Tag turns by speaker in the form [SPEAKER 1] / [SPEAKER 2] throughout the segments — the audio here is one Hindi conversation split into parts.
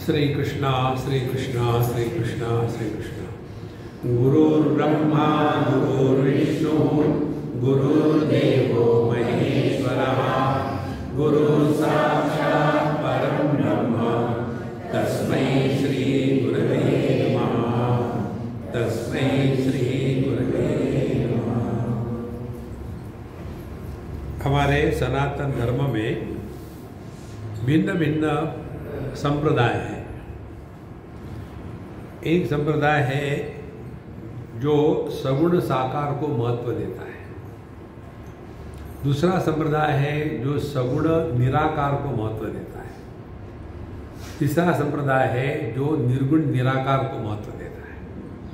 [SPEAKER 1] श्री कृष्णा श्री कृष्णा श्री कृष्णा श्री कृष्णा। गुरुर्ब्रह्मा गुरुर्विष्णु गुरुर्देवो महेश्वरः गुरुः साक्षात् परं ब्रह्म तस्मै श्री गुरवे नमः। तस्मै श्री गुरवे नमः। हमारे सनातन धर्म में भिन्न भिन्न संप्रदाय है। एक संप्रदाय है जो सगुण साकार को महत्व देता है। दूसरा संप्रदाय है जो सगुण निराकार को महत्व देता है। तीसरा संप्रदाय है जो निर्गुण निराकार को महत्व देता है।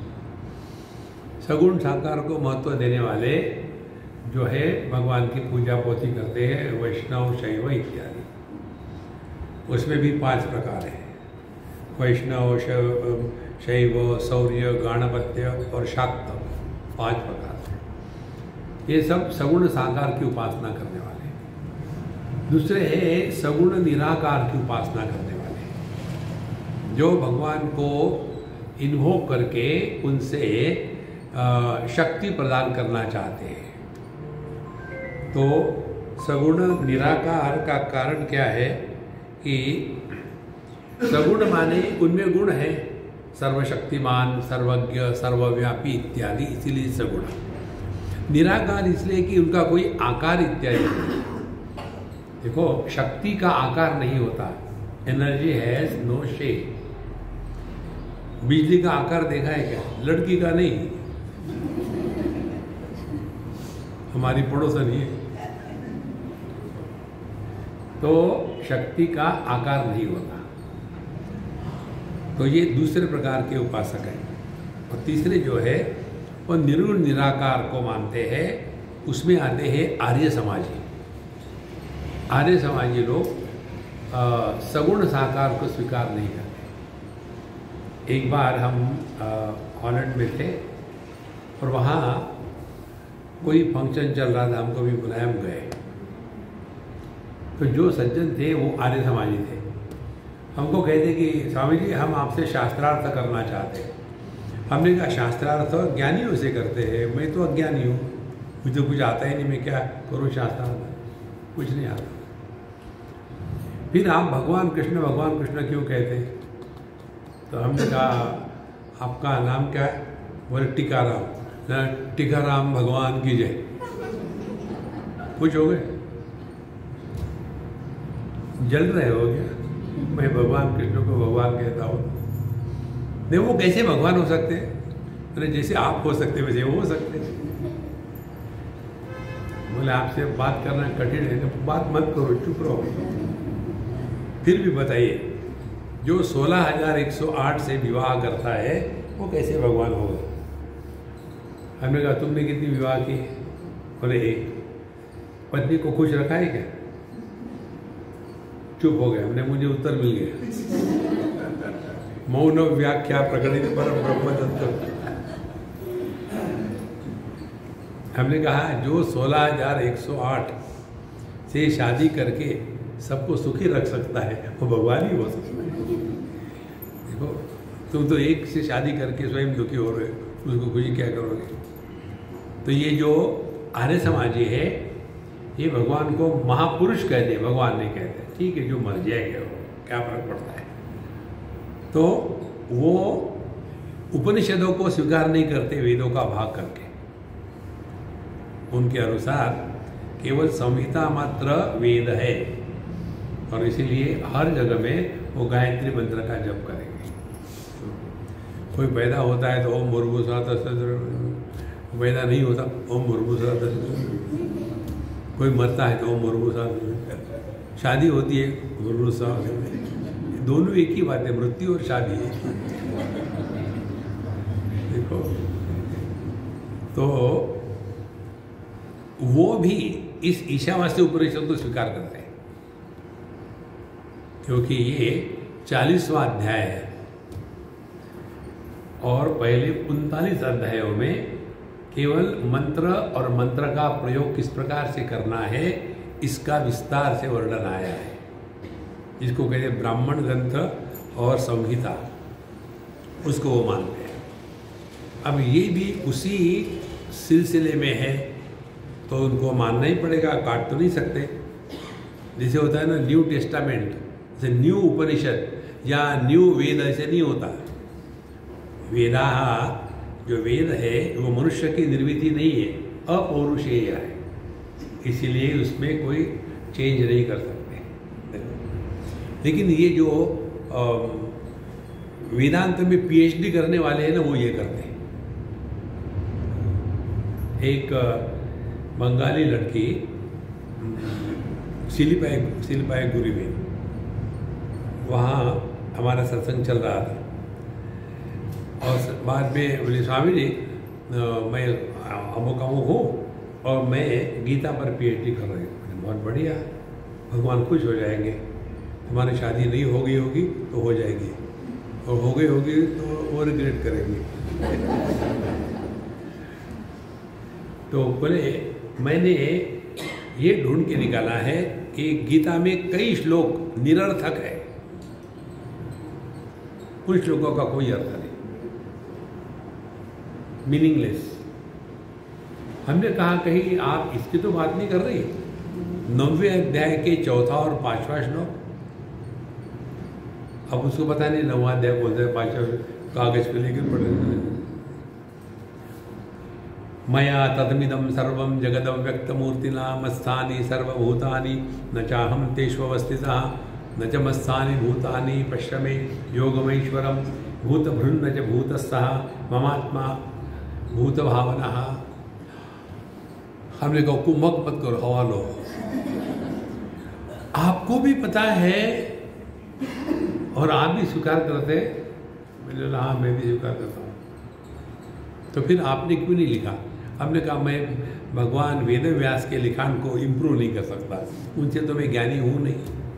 [SPEAKER 1] सगुण साकार को महत्व देने वाले जो है भगवान की पूजा पोथी करते हैं, वैष्णव शैव इत्यादि। उसमें भी 5 प्रकार हैं, वैष्णव शैव शौर्य गाणपत्य और शाक्त, 5 प्रकार हैं। ये सब सगुण साकार की उपासना करने वाले हैं। दूसरे हैं सगुण निराकार की उपासना करने वाले हैं, जो भगवान को इन्वोक करके उनसे शक्ति प्रदान करना चाहते हैं। तो सगुण निराकार का कारण क्या है कि सगुण माने उनमें गुण है, सर्वशक्तिमान, सर्वज्ञ, सर्वव्यापी इत्यादि, इसीलिए सगुण। निराकार इसलिए कि उनका कोई आकार इत्यादि नहीं। देखो, शक्ति का आकार नहीं होता, एनर्जी हैज नो शेप। बिजली का आकार देखा है क्या? लड़की का नहीं, हमारी पड़ोसन ही है। तो शक्ति का आकार नहीं होता। तो ये दूसरे प्रकार के उपासक हैं। और तीसरे जो है वो निर्गुण निराकार को मानते हैं। उसमें आते हैं आर्य समाजी। आर्य समाजी लोग सगुण साकार को स्वीकार नहीं करते। एक बार हम हॉलैंड में थे और वहाँ कोई फंक्शन चल रहा था, हमको भी बुलाया, हम गए। तो जो सज्जन थे वो आर्य समाजी थे। हमको कहते कि स्वामी जी हम आपसे शास्त्रार्थ करना चाहते हैं। हमने कहा शास्त्रार्थ ज्ञानियों से करते हैं, मैं तो अज्ञानी हूँ, मुझे कुछ आता ही नहीं, मैं क्या करूँ शास्त्रार्थ, कुछ नहीं आता। फिर आप भगवान कृष्ण क्यों कहते हैं? तो हमने कहा आपका नाम क्या है? बोले टीकाराम। टीकाराम भगवान की जय। कुछ हो गए, जल रहे हो गया। मैं भगवान कृष्ण को भगवान कहता हूँ। नहीं, वो कैसे भगवान हो सकते हैं? अरे जैसे आप हो सकते वैसे वो हो सकते। बोले आपसे बात करना कठिन है, तो बात मत करो, चुप रहो। फिर भी बताइए, जो 16,108 से विवाह करता है वो कैसे भगवान होगा? हमने कहा तुमने कितनी विवाह की? बोले 1। पत्नी को खुश रखा है क्या? चुप हो गए। हमने, मुझे उत्तर मिल गया। मौन व्याख्या प्रकटित परम ब्रह्म तत्व। हमने कहा जो 16,108 से शादी करके सबको सुखी रख सकता है वो भगवान ही हो सकता है। देखो, तुम तो एक से शादी करके स्वयं दुखी हो रहे हो, उसको खुशी क्या करोगे? तो ये जो आर्य समाजी है ये भगवान को महापुरुष कहते हैं, भगवान नहीं कहते। ठीक है, जो मर जाएगा क्या फर्क पड़ता है? तो वो उपनिषदों को स्वीकार नहीं करते, वेदों का भाग करके। उनके अनुसार केवल संहिता मात्र वेद है और इसीलिए हर जगह में वो गायत्री मंत्र का जप करेंगे। कोई पैदा होता है तो ओम भूर्भुवः स्वः, पैदा नहीं होता ओम भूर्भुवः स्वः। कोई मरता है तो ओम भूर्भुवः स्वः। शादी होती है भूर्भुवः स्वः। दोनों एक ही बात है, मृत्यु और शादी। देखो, तो वो भी इस ईशावास्य उपनिषद को स्वीकार करते हैं, क्योंकि ये 40वां अध्याय है और पहले 39 अध्यायों में केवल मंत्र और मंत्र का प्रयोग किस प्रकार से करना है इसका विस्तार से वर्णन आया है। इसको कहते हैं ब्राह्मण ग्रंथ और संहिता, उसको वो मानते हैं। अब ये भी उसी सिलसिले में है तो उनको मानना ही पड़ेगा, काट तो नहीं सकते। जैसे होता है ना न्यू टेस्टामेंट, जैसे न्यू उपनिषद या न्यू वेद, ऐसे नहीं होता। वेदा, जो वेद है वो मनुष्य की निर्मिति नहीं है, अपौरुषेय है, इसीलिए उसमें कोई चेंज नहीं कर सकते। लेकिन ये जो वेदांत में पीएचडी करने वाले हैं ना, वो ये करते हैं। एक बंगाली लड़की सिलिपायगुड़ी में, वहाँ हमारा सत्संग चल रहा था और बाद में बोले स्वामी जी मैं अमुक हूँ और मैं गीता पर पीएचडी कर रही हूँ। बहुत बढ़िया, भगवान खुश हो जाएंगे। तुम्हारी शादी नहीं हो गई होगी तो हो जाएगी, और हो गई होगी तो वो रिग्रेट करेंगे। तो बोले मैंने ये ढूंढ के निकाला है कि गीता में कई श्लोक निरर्थक है, उन श्लोकों का कोई अर्थ नहीं, मीनिंगलेस। हमने कहा कहीं आप इसकी तो बात नहीं कर रही। 9वें अध्याय के 4था और 5वां श्लोक, अब उसको पता नहीं 9वां अध्याय बोलते हैं, 5वां कागज पे लेकर पढ़ रहे। मया तदमिदं सर्वं जगदं व्यक्तमूर्तिना मत्स्थानि सर्वभूतानि न चाहं तेष्वस्थितः न च मत्स्थानि भूतानि पश्य मे योगमैश्वरं भूतभृन्न च भूतस्थः ममात्मा भूतभावनः। हमने कहा कुमक मत करो, हवा लो। आपको भी पता है और आप भी स्वीकार करते। मैंने हाँ मैं भी स्वीकार करता हूँ। तो फिर आपने क्यों नहीं लिखा? हमने कहा मैं भगवान वेद व्यास के लिखान को इम्प्रूव नहीं कर सकता, उनसे तो मैं ज्ञानी हूँ नहीं,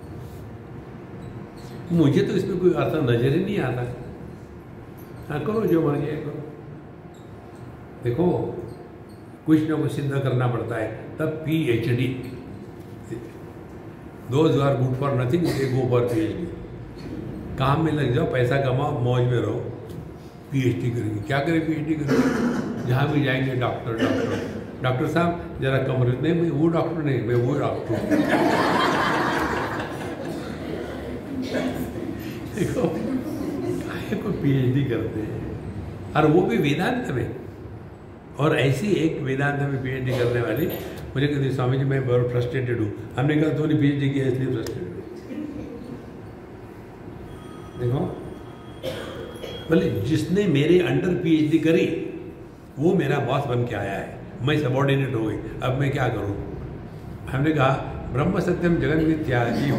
[SPEAKER 1] मुझे तो इसमें कोई अर्थ नजर ही नहीं आता। हाँ करो जो मर्जी है करो। देखो कुछ ना कुछ सिद्ध करना पड़ता है, तब PhD। Those who are good for nothing, they go for PhD। काम में लग जाओ, पैसा कमाओ, मौज में रहो। PhD करेंगे, क्या करें PhD करेंगे? जहाँ भी जाएंगे डॉक्टर साहब जरा कमरे, नहीं मैं वो डॉक्टर नहीं, मैं वो डॉक्टर। देखो काहे को PhD करते हैं, और वो भी वेदांत में। और ऐसी एक वेदांत में PhD करने वाली मुझे कहती स्वामी जी मैं बहुत फ्रस्ट्रेटेड हूँ। हमने कहा तो नहीं PhD किया इसलिए फ्रस्ट्रेटेड हूँ। देखो बोले जिसने मेरे अंडर PhD करी वो मेरा बॉस बन के आया है, मैं सबॉर्डिनेट हो गई, अब मैं क्या करूँ? हमने कहा ब्रह्म सत्यम जगन मिथ्या जीव।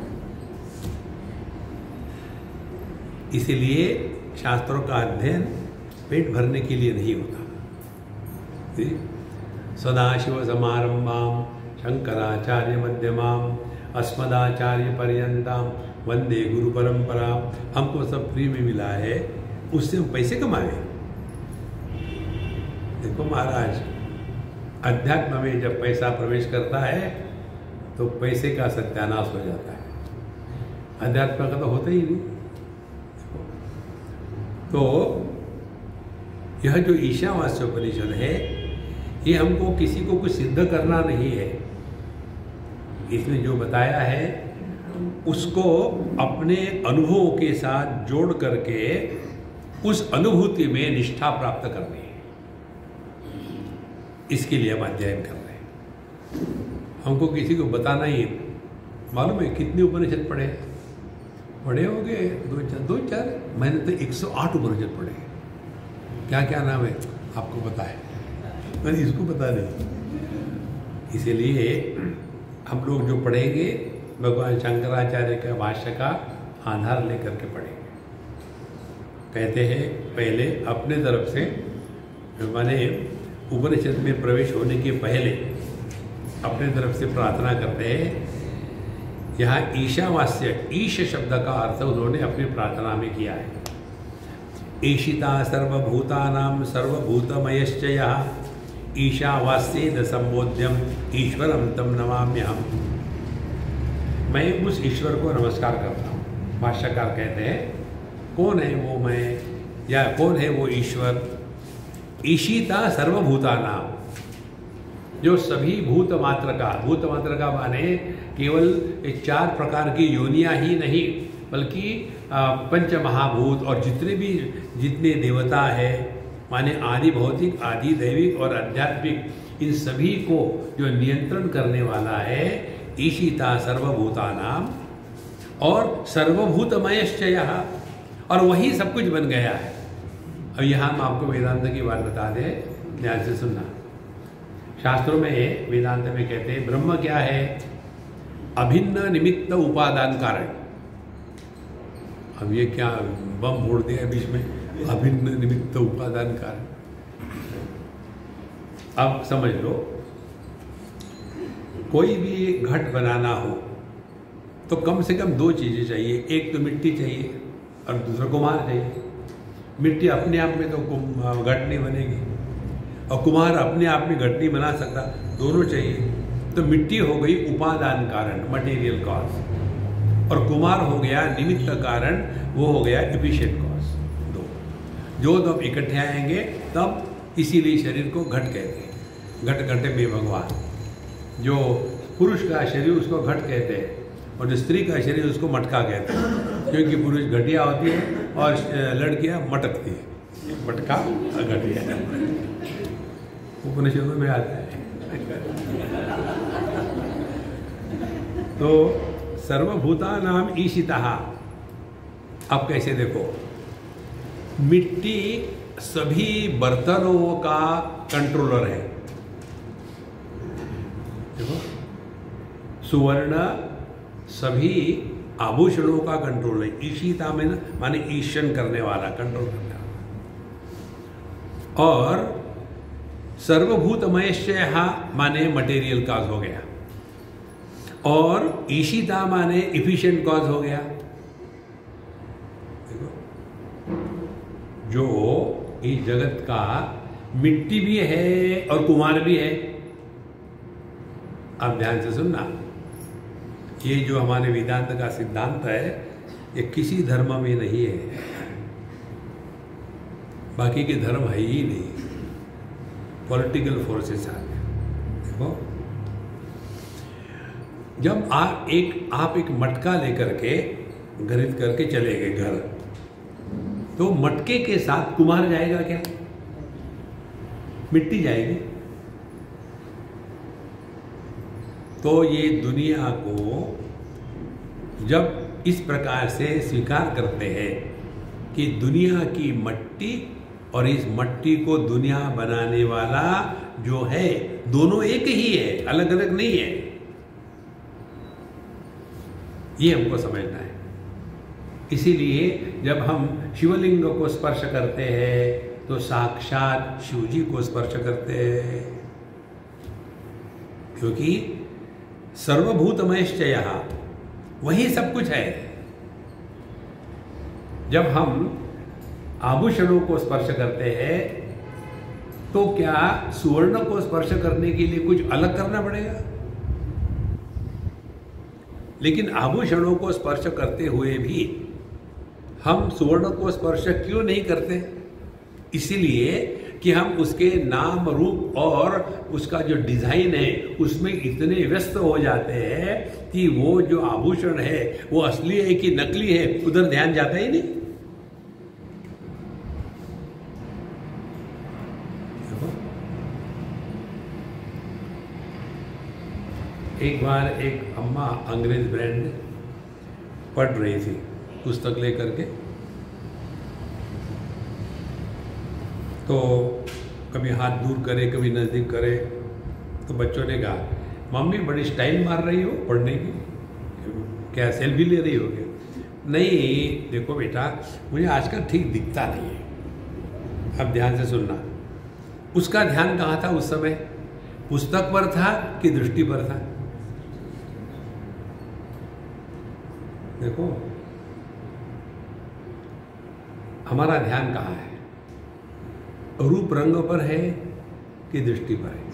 [SPEAKER 1] इसीलिए शास्त्रों का अध्ययन पेट भरने के लिए नहीं होता। सदाशिव समारंभाम शंकराचार्य मध्यमाम अस्मदाचार्य पर्यंताम वंदे गुरु परंपरा। हमको सब फ्री में मिला है, उससे हम पैसे कमाए। देखो महाराज, अध्यात्म में जब पैसा प्रवेश करता है तो पैसे का सत्यानाश हो जाता है, अध्यात्म का तो होता ही नहीं। तो यह जो ईशावास्योपनिषद है, ये हमको किसी को कुछ सिद्ध करना नहीं है। इसमें जो बताया है उसको अपने अनुभवों के साथ जोड़ करके उस अनुभूति में निष्ठा प्राप्त करनी है। इसके लिए हम अध्ययन कर रहे हैं। हमको किसी को बताना ही मालूम है कितने उपनिषद पढ़े हो गए? दो चार। मैंने तो 108 उपनिषद पढ़े। क्या क्या नाम है आपको पता है? मैंने इसको पता नहीं। इसीलिए हम लोग जो पढ़ेंगे भगवान शंकराचार्य का भाष्य का आधार लेकर के पढ़ेंगे। कहते हैं पहले अपने तरफ से, माने उपनिषद में प्रवेश होने के पहले अपने तरफ से प्रार्थना करते हैं। यहाँ ईशावास्य, ईश शब्द का अर्थ उन्होंने अपनी प्रार्थना में किया है। ईशिता सर्वभूतानां सर्वभूतमयश्च यः ईशावास्येन संबोध्यम ईश्वरम तम नमाम्यहम्। मैं उस ईश्वर को नमस्कार करता हूँ भाष्यकार कहते हैं कौन है वो मैं या कौन है वो ईश्वर। ईशिता सर्वभूतानां, जो सभी भूत मात्र का माने केवल 4 प्रकार की योनियां ही नहीं बल्कि पंच महाभूत और जितने देवता है माने आदि भौतिक आदि दैविक और आध्यात्मिक, इन सभी को जो नियंत्रण करने वाला है ईशिता सर्वभूतानां और सर्वभूतमयश्च यः, और वही सब कुछ बन गया है। अब यहाँ हम आपको वेदांत की बात बता दें, ध्यान से सुनना। शास्त्रों में वेदांत में कहते हैं ब्रह्म क्या है? अभिन्न निमित्त उपादान कारण। अब ये क्या बम फोड़ दिया बीच में, अभिन्न निमित्त उपादान कारण। अब समझ लो, कोई भी घट बनाना हो तो कम से कम 2 चीजें चाहिए, एक तो मिट्टी चाहिए और दूसरा कुम्हार चाहिए। मिट्टी अपने आप में तो घट नहीं बनेगी और कुम्हार अपने आप में घट नहीं बना सकता, दोनों चाहिए। तो मिट्टी हो गई उपादान कारण, मटेरियल कॉज, और कुम्हार हो गया निमित्त कारण, वो हो गया एफिशिएंट कॉज। जो जब इकट्ठे आएंगे तब इसीलिए शरीर को घट कहते हैं। घट घटे में भगवान। जो पुरुष का शरीर उसको घट कहते हैं और जो स्त्री का शरीर उसको मटका कहते हैं, क्योंकि पुरुष घटिया होती है और लड़कियां मटकती है। मटका घटिया उपनिषदों में आता है। तो सर्वभूतानां ईशितः। अब कैसे देखो, मिट्टी सभी बर्तनों का कंट्रोलर है। देखो, सुवर्ण सभी आभूषणों का कंट्रोल है। ईशिता में ना माने ईशन करने वाला, कंट्रोल करने वाला। और सर्वभूतमयश्च माने मटेरियल कॉज हो गया, और ईशिता माने इफिशिएंट कॉज हो गया। देखो, जो इस जगत का मिट्टी भी है और कुम्हार भी है। अब ध्यान से सुनना, ये जो हमारे वेदांत का सिद्धांत है ये किसी धर्म में नहीं है, बाकी के धर्म है ही नहीं, पॉलिटिकल फोर्सेस आ गए। देखो, जब आप एक मटका लेकर के खरीद करके चले गए घर, तो मटके के साथ कुम्हार जाएगा क्या? मिट्टी जाएगी। तो ये दुनिया को जब इस प्रकार से स्वीकार करते हैं कि दुनिया की मट्टी और इस मट्टी को दुनिया बनाने वाला जो है दोनों एक ही है, अलग अलग नहीं है, ये हमको समझना है। इसीलिए जब हम शिवलिंग को स्पर्श करते हैं तो साक्षात शिव जी को स्पर्श करते हैं, क्योंकि सर्वभूतमयश्च यः, वही सब कुछ है। जब हम आभूषणों को स्पर्श करते हैं तो क्या सुवर्ण को स्पर्श करने के लिए कुछ अलग करना पड़ेगा? लेकिन आभूषणों को स्पर्श करते हुए भी हम सुवर्ण को स्पर्श क्यों नहीं करते? इसीलिए कि हम उसके नाम रूप और उसका जो डिजाइन है उसमें इतने व्यस्त हो जाते हैं कि वो जो आभूषण है वो असली है कि नकली है उधर ध्यान जाता ही नहीं। एक बार एक अम्मा अंग्रेज ब्रांड पढ़ रही थी, पुस्तक लेकर के, तो कभी हाथ दूर करे कभी नज़दीक करे, तो बच्चों ने कहा मम्मी बड़ी स्टाइल मार रही हो पढ़ने की, क्या सेल्फी ले रही हो क्या? नहीं देखो बेटा, मुझे आजकल ठीक दिखता नहीं है। अब ध्यान से सुनना, उसका ध्यान कहाँ था उस समय? पुस्तक पर था कि दृष्टि पर था? देखो, हमारा ध्यान कहाँ है? रूप रंग पर है कि दृष्टि पर है?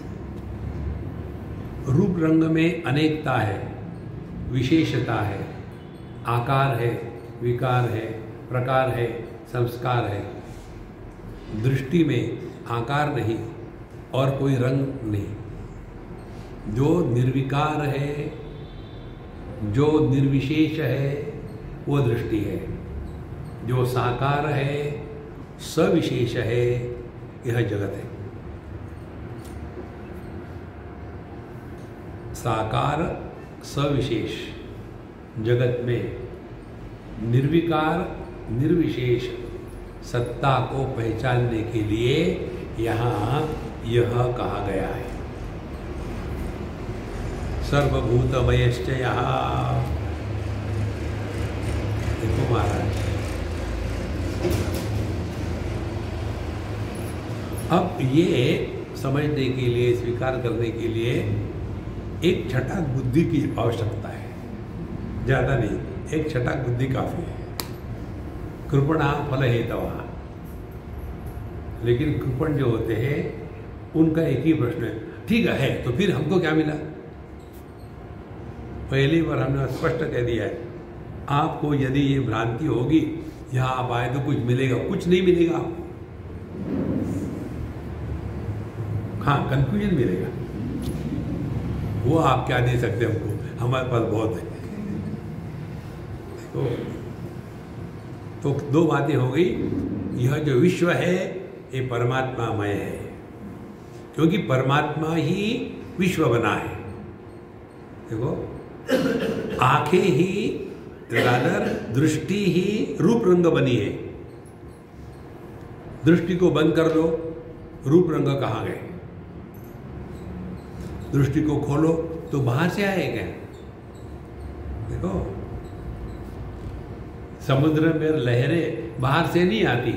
[SPEAKER 1] रूप रंग में अनेकता है, विशेषता है, आकार है, विकार है, प्रकार है, संस्कार है। दृष्टि में आकार नहीं और कोई रंग नहीं। जो निर्विकार है, जो निर्विशेष है, वो दृष्टि है। जो साकार है, सविशेष है, यह जगत है। साकार सविशेष जगत में निर्विकार निर्विशेष सत्ता को पहचानने के लिए यहाँ यह कहा गया है। सर्वभूतमयश्च यहाँ। देखो महाराज, अब ये समझने के लिए, स्वीकार करने के लिए एक छटाक बुद्धि की आवश्यकता है, ज़्यादा नहीं, एक छटाक बुद्धि काफ़ी है। कृपणा फल हेतवा। लेकिन कृपण जो होते हैं उनका एक ही प्रश्न है, ठीक है तो फिर हमको क्या मिला? पहली बार हमने स्पष्ट कह दिया है, आपको यदि ये भ्रांति होगी यहाँ आप आए तो कुछ मिलेगा, कुछ नहीं मिलेगा। हाँ, कंफ्यूजन मिलेगा, वो आप क्या दे सकते हैं हमको, हमारे पास बहुत है। तो दो बातें हो गई। यह जो विश्व है ये परमात्मामय है, क्योंकि परमात्मा ही विश्व बना है। देखो, आंखें ही रादर दृष्टि ही रूप रंग बनी है। दृष्टि को बंद कर दो, रूप रंग कहाँ गए? दृष्टि को खोलो तो बाहर से आएगा। देखो, समुद्र में लहरें बाहर से नहीं आती।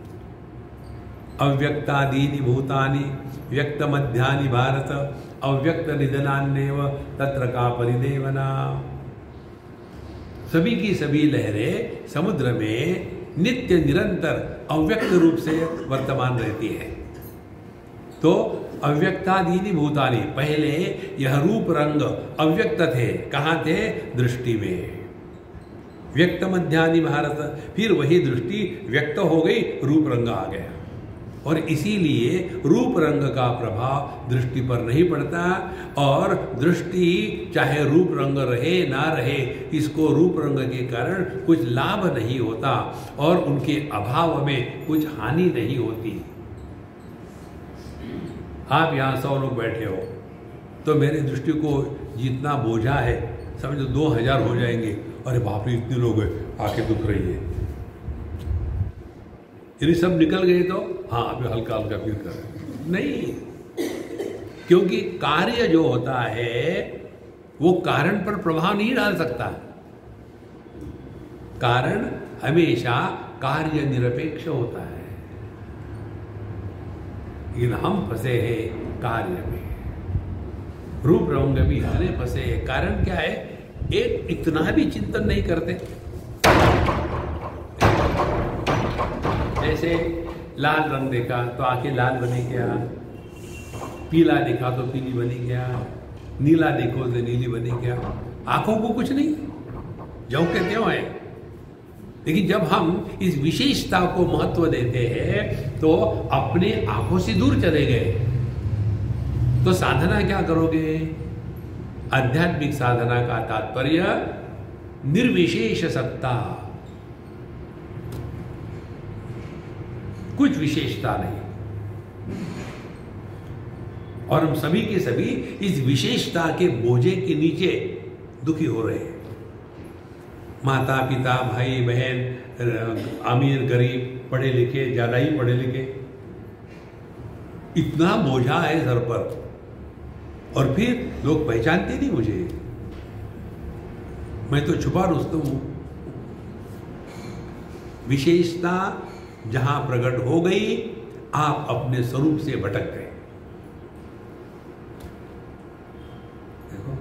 [SPEAKER 1] अव्यक्तादीनि भूतानि व्यक्त मध्यानि भारत अव्यक्त निधनान्येव तत्र का परिदेवना। सभी की सभी लहरें समुद्र में नित्य निरंतर अव्यक्त रूप से वर्तमान रहती है। तो अव्यक्तादीनि भूतानि, पहले यह रूप रंग अव्यक्त थे, कहाँ थे? दृष्टि में। व्यक्त मध्यानि भारत, फिर वही दृष्टि व्यक्त हो गई, रूप रंग आ गया। और इसीलिए रूप रंग का प्रभाव दृष्टि पर नहीं पड़ता, और दृष्टि चाहे रूप रंग रहे ना रहे, इसको रूप रंग के कारण कुछ लाभ नहीं होता और उनके अभाव में कुछ हानि नहीं होती। आप यहाँ 100 लोग बैठे हो तो मेरी दृष्टि को जितना बोझा है समझो 2000 हो जाएंगे। अरे बाप रे, इतने लोग हैं, आंखें दुख रही है। यदि सब निकल गए तो हाँ अभी हल्का हल्का फील कर रहे नहीं, क्योंकि कार्य जो होता है वो कारण पर प्रभाव नहीं डाल सकता। कारण हमेशा कार्य निरपेक्ष होता है, लेकिन हम फंसे हैं कार्य में। रूप रंग भी हरे फंसे हैं। कारण क्या है? एक इतना भी चिंतन नहीं करते। जैसे लाल रंग देखा तो आंखें लाल बनी क्या, पीला देखा तो पीली बनी क्या, नीला देखो तो नीली बनी क्या। आंखों को कुछ नहीं, जो कहते हो है। लेकिन जब हम इस विशेषता को महत्व देते हैं तो अपने आंखों से दूर चले गए। तो साधना क्या करोगे? आध्यात्मिक साधना का तात्पर्य निर्विशेष सत्ता, कुछ विशेषता नहीं। और हम सभी के सभी इस विशेषता के बोझे के नीचे दुखी हो रहे हैं। माता पिता भाई बहन, अमीर गरीब, पढ़े लिखे ज्यादा ही पढ़े लिखे, इतना बोझा है सर पर। और फिर लोग पहचानते नहीं मुझे, मैं तो छुपा रुस्तम हूं। विशेषता जहां प्रकट हो गई, आप अपने स्वरूप से भटक गए। देखो,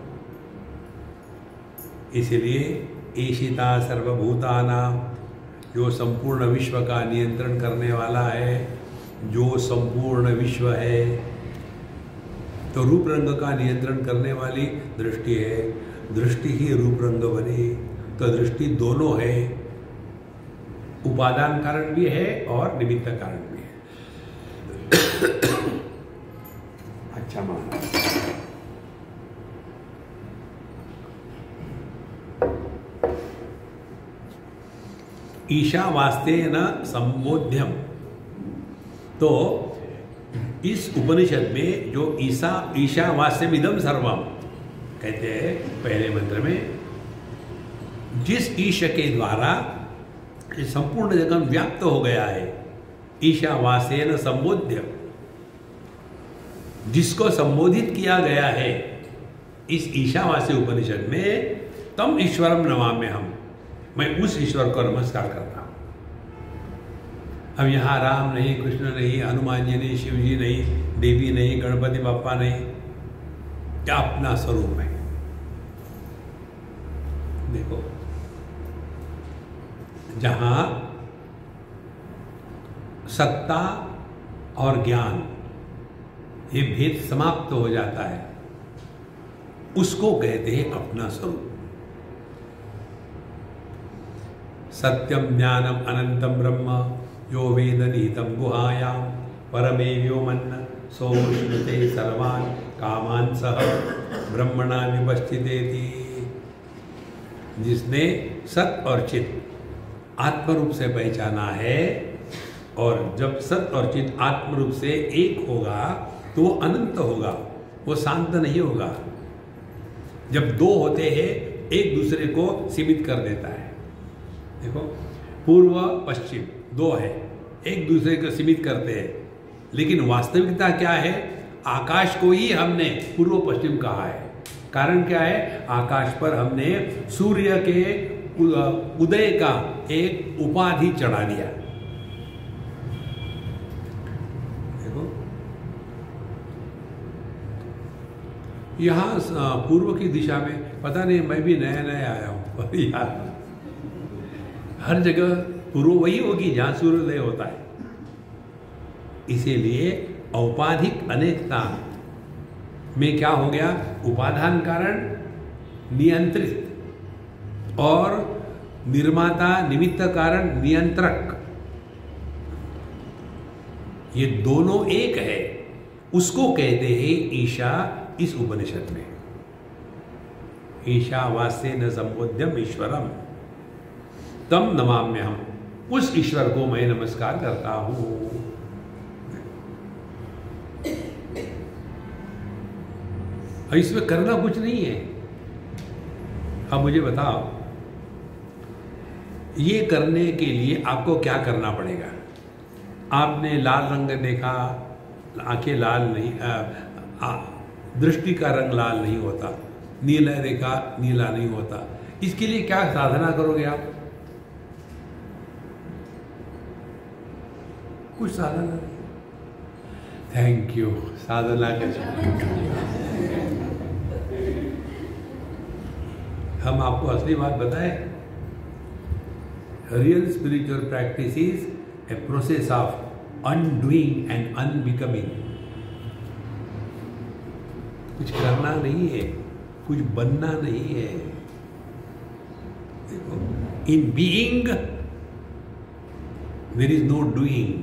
[SPEAKER 1] इसलिए ईशिता सर्वभूतानां, जो संपूर्ण विश्व का नियंत्रण करने वाला है, जो संपूर्ण विश्व है, तो रूप रंग का नियंत्रण करने वाली दृष्टि है। दृष्टि ही रूप रंग बनी, तो दृष्टि दोनों है। उपादान कारण भी है और निमित्त कारण भी है। अच्छा माना। ईशावास्तेन सम्बोध्यम, तो इस उपनिषद में जो ईशावास्यमिदं सर्वम कहते हैं पहले मंत्र में, जिस ईश के द्वारा संपूर्ण जगत व्याप्त हो गया है, ईशावास्येन संबोध्य, जिसको संबोधित किया गया है इस ईशावास्य उपनिषद में, तम ईश्वरम नमाम्यहम्, मैं उस ईश्वर को नमस्कार करता हूं। अब यहाँ राम नहीं, कृष्ण नहीं, हनुमान जी नहीं, शिव जी नहीं, देवी नहीं, गणपति बाप्पा नहीं, क्या अपना स्वरूप है। देखो, जहां सत्ता और ज्ञान ये भेद समाप्त हो जाता है, उसको कहते हैं अपना स्वरूप। सत्यम ज्ञानम अनंतम ब्रह्म यो वेद निहितं गुहायां परमे व्योमन्न सोऽश्नुते सर्वान् कामान् सह ब्रह्मणा विपश्चितेति। जिसने सत और चित आत्मरूप से पहचाना है, और जब सत और चित आत्मरूप से एक होगा तो वो अनंत होगा, वो शांत नहीं होगा। जब दो होते हैं एक दूसरे को सीमित कर देता है। देखो, पूर्व पश्चिम दो है, एक दूसरे को सीमित करते हैं, लेकिन वास्तविकता क्या है? आकाश को ही हमने पूर्व पश्चिम कहा है। कारण क्या है? आकाश पर हमने सूर्य के उदय का एक उपाधि चढ़ा दिया। देखो, यहां पूर्व की दिशा में पता नहीं, मैं भी नया नया आया हूं यार, हर जगह पूर्व वही होगी जहां सूर्योदय होता है। इसीलिए औपाधिक अनेकता में क्या हो गया? उपादान कारण नियंत्रित और निर्माता निमित्त कारण नियंत्रक, ये दोनों एक है। उसको कहते हैं ईशा इस उपनिषद में। ईशावास्येन संबोध्यम ईश्वरम तम नमाम्यहम्, उस ईश्वर को मैं नमस्कार करता हूं। इसमें करना कुछ नहीं है। अब मुझे बताओ, ये करने के लिए आपको क्या करना पड़ेगा? आपने लाल रंग देखा, आंखें लाल नहीं, दृष्टि का रंग लाल नहीं होता, नीला देखा नीला नहीं होता। इसके लिए क्या साधना करोगे आप? कुछ साधना नहीं। Thank you. साधना का हम आपको असली बात बताएं, real spiritual practice is a process of undoing and unbecoming. कुछ करना नहीं है, कुछ बनना नहीं है। देखो, in being there is no doing.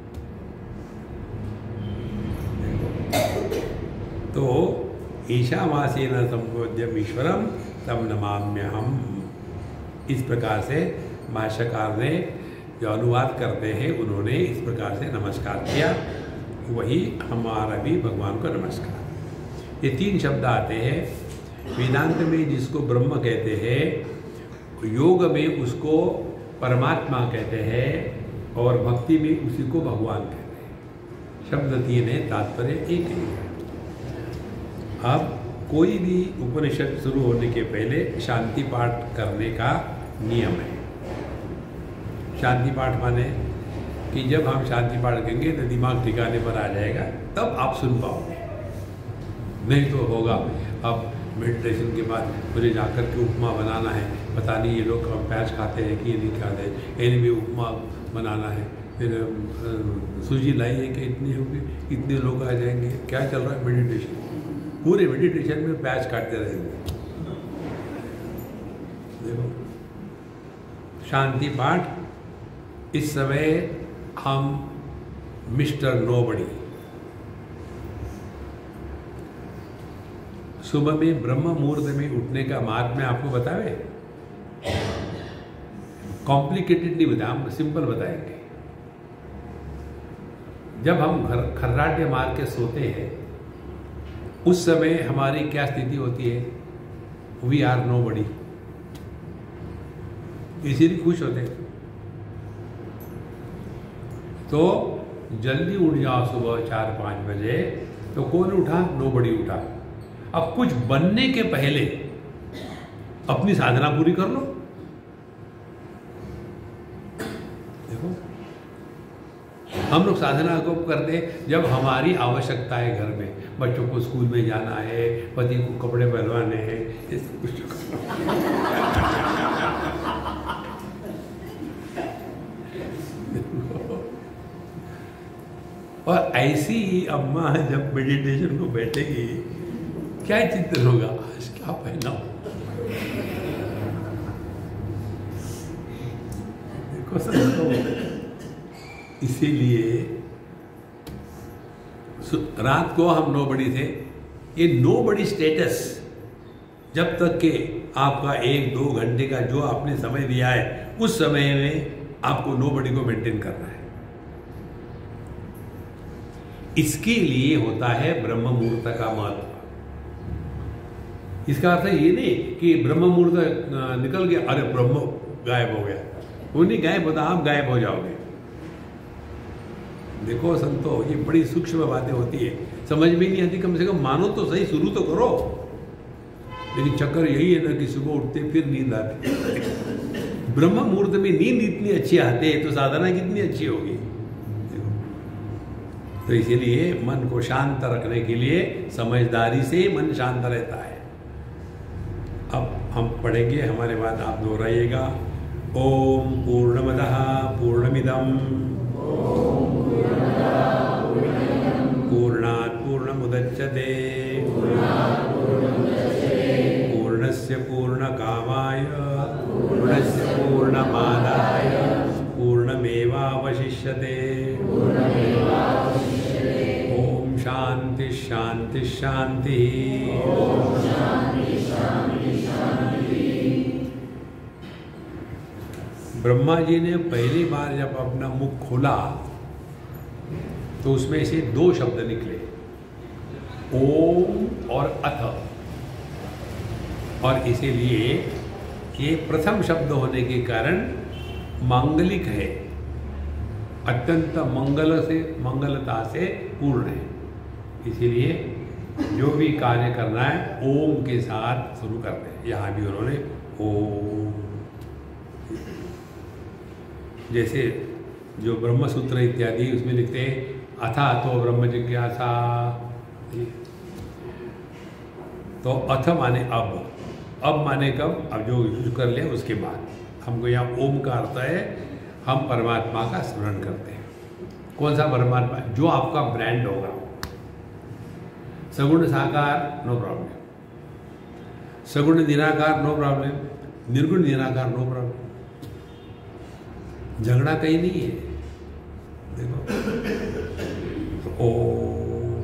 [SPEAKER 1] तो ईशावास्येन संबोध्यम ईश्वरम तम नमाम्यहम्। इस प्रकार से भाष्यकार ने जो अनुवाद करते हैं, उन्होंने इस प्रकार से नमस्कार किया। वही हमारा भी भगवान को नमस्कार। ये तीन शब्द आते हैं। वेदांत में जिसको ब्रह्म कहते हैं, योग में उसको परमात्मा कहते हैं, और भक्ति में उसी को भगवान कहते हैं। शब्द तीन है, तात्पर्य एक ही है। अब कोई भी उपनिषद शुरू होने के पहले शांति पाठ करने का नियम है। शांति पाठ माने कि जब हम शांति पाठ करेंगे तो दिमाग ठिकाने पर आ जाएगा, तब आप सुन पाओगे। नहीं तो होगा अब मेडिटेशन के बाद मुझे जाकर के उपमा बनाना है, पता नहीं ये लोग प्याज खाते हैं कि ये नहीं खाते, इन्हें भी उपमा बनाना है, फिर सूजी लाइए कि इतनी होगी, इतने लोग आ जाएंगे। क्या चल रहा है? मेडिटेशन। पूरे मेडिटेशन में प्याज काटते रहेंगे। देखो, शांति पाठ इस समय हम मिस्टर नोबडी सुबह में ब्रह्म मुहूर्त में उठने का महात्म्य आपको बतावे? कॉम्प्लिकेटेड नहीं बताया, हम सिंपल बताएंगे। जब हम खर्राटे मार के सोते हैं उस समय हमारी क्या स्थिति होती है? वी आर नोबडी, इसीलिए खुश होते हैं। तो जल्दी उठ जाओ सुबह 4-5 बजे, तो कौन उठा? नोबडी उठा। अब कुछ बनने के पहले अपनी साधना पूरी कर लो। देखो हम लोग साधना को करते हैं जब हमारी आवश्यकता है, घर में बच्चों को स्कूल में जाना है, पति को कपड़े पहनवाने हैं, और ऐसी ही अम्मा जब मेडिटेशन को बैठेगी, क्या चिंतन होगा? आज क्या पहना? देखो सबको, इसीलिए रात को हम नोबडी थे। ये नोबडी स्टेटस जब तक के आपका 1-2 घंटे का जो आपने समय दिया है, उस समय में आपको नोबडी को मेंटेन करना है। इसके लिए होता है ब्रह्म मुहूर्त का महत्व। इसका अर्थ ये नहीं कि ब्रह्म मुहूर्त निकल गया, अरे ब्रह्म गायब हो गया। वो नहीं गायब होता, आप गायब हो जाओगे। देखो संतो, ये बड़ी सूक्ष्म बातें होती है, समझ में नहीं आती। कम से कम मानो तो सही, शुरू तो करो। लेकिन चक्कर यही है ना कि सुबह उठते फिर नींद आती है। ब्रह्म मुहूर्त में नींद इतनी अच्छी आती है तो साधना कितनी अच्छी होगी। तो इसीलिए मन को शांत रखने के लिए समझदारी से मन शांत रहता है। अब हम पढ़ेंगे, हमारे बाद आप दोहराइएगा। ओम पूर्णमदः पूर्णमिदं पूर्णात् पूर्णमुदच्यते पूर्णस्य पूर्णकामाय पूर्णस्य पूर्णमादाय पूर्णमेवावशिष्यते। ओम शांति शांति शांति। ब्रह्मा जी ने पहली बार जब अपना मुख खोला तो उसमें से 2 शब्द निकले, ओम और अथ। और इसीलिए ये प्रथम शब्द होने के कारण मांगलिक है, अत्यंत मंगलता से पूर्ण है। इसीलिए जो भी कार्य करना है ओम के साथ शुरू करते हैं। यहाँ भी उन्होंने ओम, जैसे जो ब्रह्म सूत्र इत्यादि उसमें लिखते हैं अथा तो ब्रह्म जिज्ञासा। तो अथ माने अब माने कब? अब जो यूज कर ले उसके बाद। हमको यहाँ ओम का अर्थ है हम परमात्मा का स्मरण करते हैं। कौन सा परमात्मा? जो आपका ब्रांड होगा। सगुण साकार नो प्रॉब्लम, सगुण निराकार नो प्रॉब्लम, निर्गुण निराकार नो प्रॉब्लम। झगड़ा कहीं नहीं है। देखो ओम,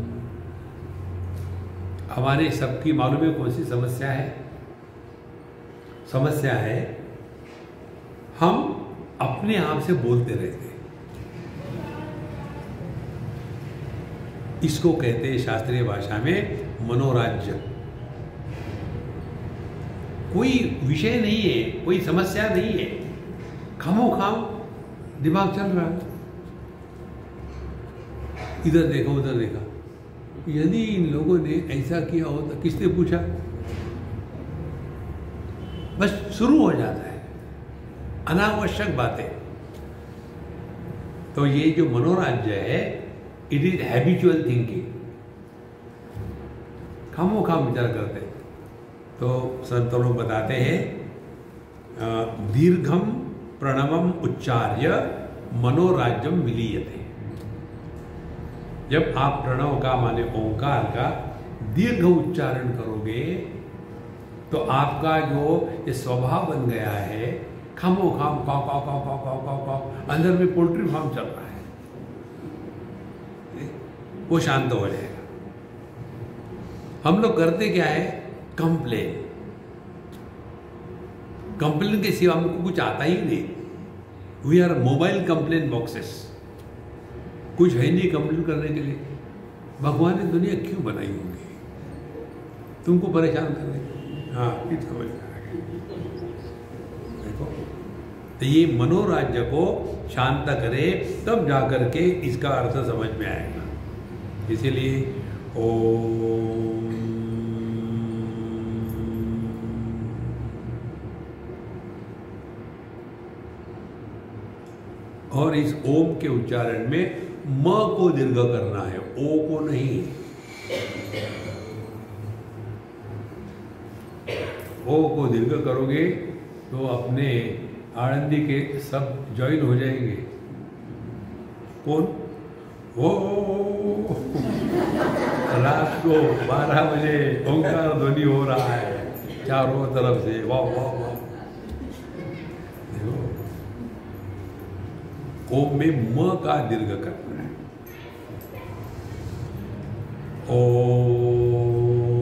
[SPEAKER 1] हमारे सबकी मालूम है कौन सी समस्या है? समस्या है हम अपने आप से बोलते रहते हैं। इसको कहते हैं शास्त्रीय भाषा में मनोराज्य। कोई विषय नहीं है, कोई समस्या नहीं है, खामोखाम दिमाग चल रहा है, इधर देखा उधर देखा। यदि इन लोगों ने ऐसा किया होता, किसने पूछा? बस शुरू हो जाता है अनावश्यक बातें। तो ये जो मनोराज्य है, इट इज हैबिचुअल थिंकिंग, खामोखाम विचार करते। तो संत लोग बताते हैं दीर्घम प्रणवम उच्चार्य मनोराज्यम विलीयते। जब आप प्रणव का माने ओंकार का दीर्घ उच्चारण करोगे तो आपका जो ये स्वभाव बन गया है खामो खाम काव काव काव काव काव काव काव, अंदर में पोल्ट्री फार्म चल रहा है, वो शांत हो जाएगा। हम लोग करते क्या है, कंप्लेन। कंप्लेन के सिवा हमको कुछ आता ही नहीं। We are mobile complain boxes. कुछ है नहीं कंप्लेन करने के लिए। भगवान ने दुनिया क्यों बनाई होगी? तुमको परेशान करने के लिए। हाँ, फिर समझ में आ गया। देखो, तो ये मनोराज्य को शांत करे, तब जाकर के इसका अर्थ समझ में आएगा। इसीलिए ओम, और इस ओम के उच्चारण में म को दीर्घ करना है, ओ को नहीं। ओ को दीर्घ करोगे तो अपने आनंदी के सब ज्वाइन हो जाएंगे। कौन? ओ रात को 12 बजे ओंकार ध्वनि हो रहा है चारों तरफ से। वाह वाह वाह। ओम में म का दीर्घ करना है। ओम,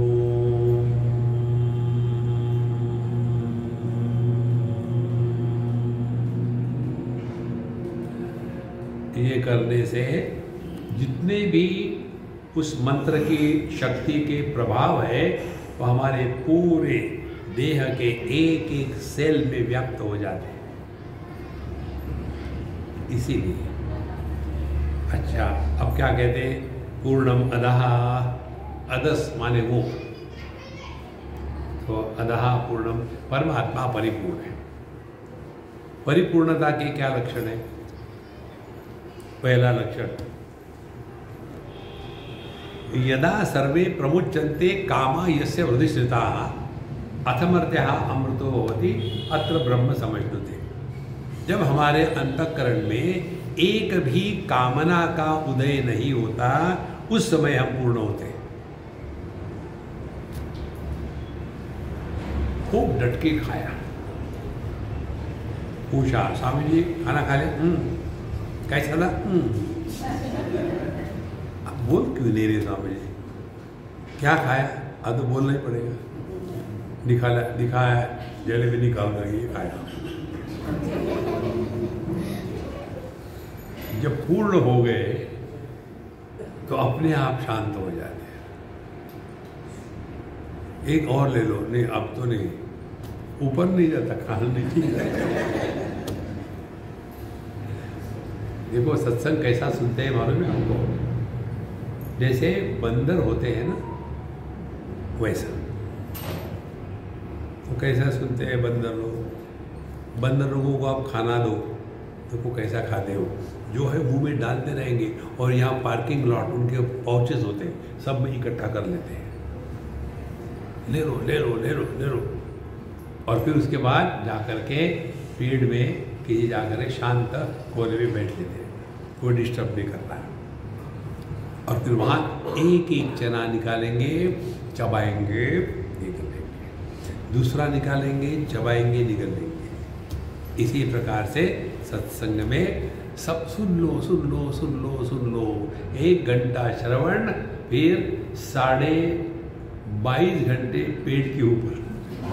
[SPEAKER 1] ये करने से जितने भी उस मंत्र की शक्ति के प्रभाव है वो हमारे पूरे देह के एक एक सेल में व्याप्त हो जाते हैं। इसीलिए अच्छा, अब क्या कहते हैं? पूर्णम अदः, अदस माने वो, तो अदः पूर्णम, परमात्मा परिपूर्ण है। परिपूर्णता के क्या लक्षण है? पहला लक्षण, यदा सर्वे प्रमुच्यन्ते कामा यस्य हृदिस्थिताः अथमर्त्यः अमृतो भवति अत्र ब्रह्म समश्नुते। जब हमारे अंतःकरण में एक भी कामना का उदय नहीं होता, उस समय हम पूर्ण होते हैं। खूब डट के खाया, पूछा स्वामी जी खाना खा ले? कैसा था? अब बोल क्यों ले रहे स्वामी जी? क्या खाया? अब तो बोलना ही पड़ेगा। दिखाया जलेबी निकाल कर ये खाया। जब पूर्ण हो गए तो अपने आप शांत हो जाते हैं। एक और ले लो। नहीं, अब तो नहीं, ऊपर नहीं जाता, खाना नीचे ही जाता। देखो सत्संग कैसा सुनते हैं मालूम है हमको? जैसे बंदर होते हैं ना, वैसा। तो कैसा सुनते हैं बंदर लोग? बंदर लोगों को आप खाना दो तो वो कैसा खाते हो? जो है मुंह में डालते रहेंगे, और यहाँ पार्किंग लॉट उनके पाउचेस होते हैं, सब में इकट्ठा कर लेते हैं। ले लो ले लो ले लो ले लो, और फिर उसके बाद जाकर के पेड़ में किसी जाकर शांत कोने में बैठ लेते हैं, कोई डिस्टर्ब नहीं करता है। और फिर वहाँ एक एक चना निकालेंगे, चबाएंगे, निकल लेंगे, दूसरा निकालेंगे, चबाएंगे, निकल लेंगे। इसी प्रकार से सत्संग में सब सुन लो सुन लो सुन लो सुन लो। 1 घंटा श्रवण, फिर 22.5 घंटे पेट के ऊपर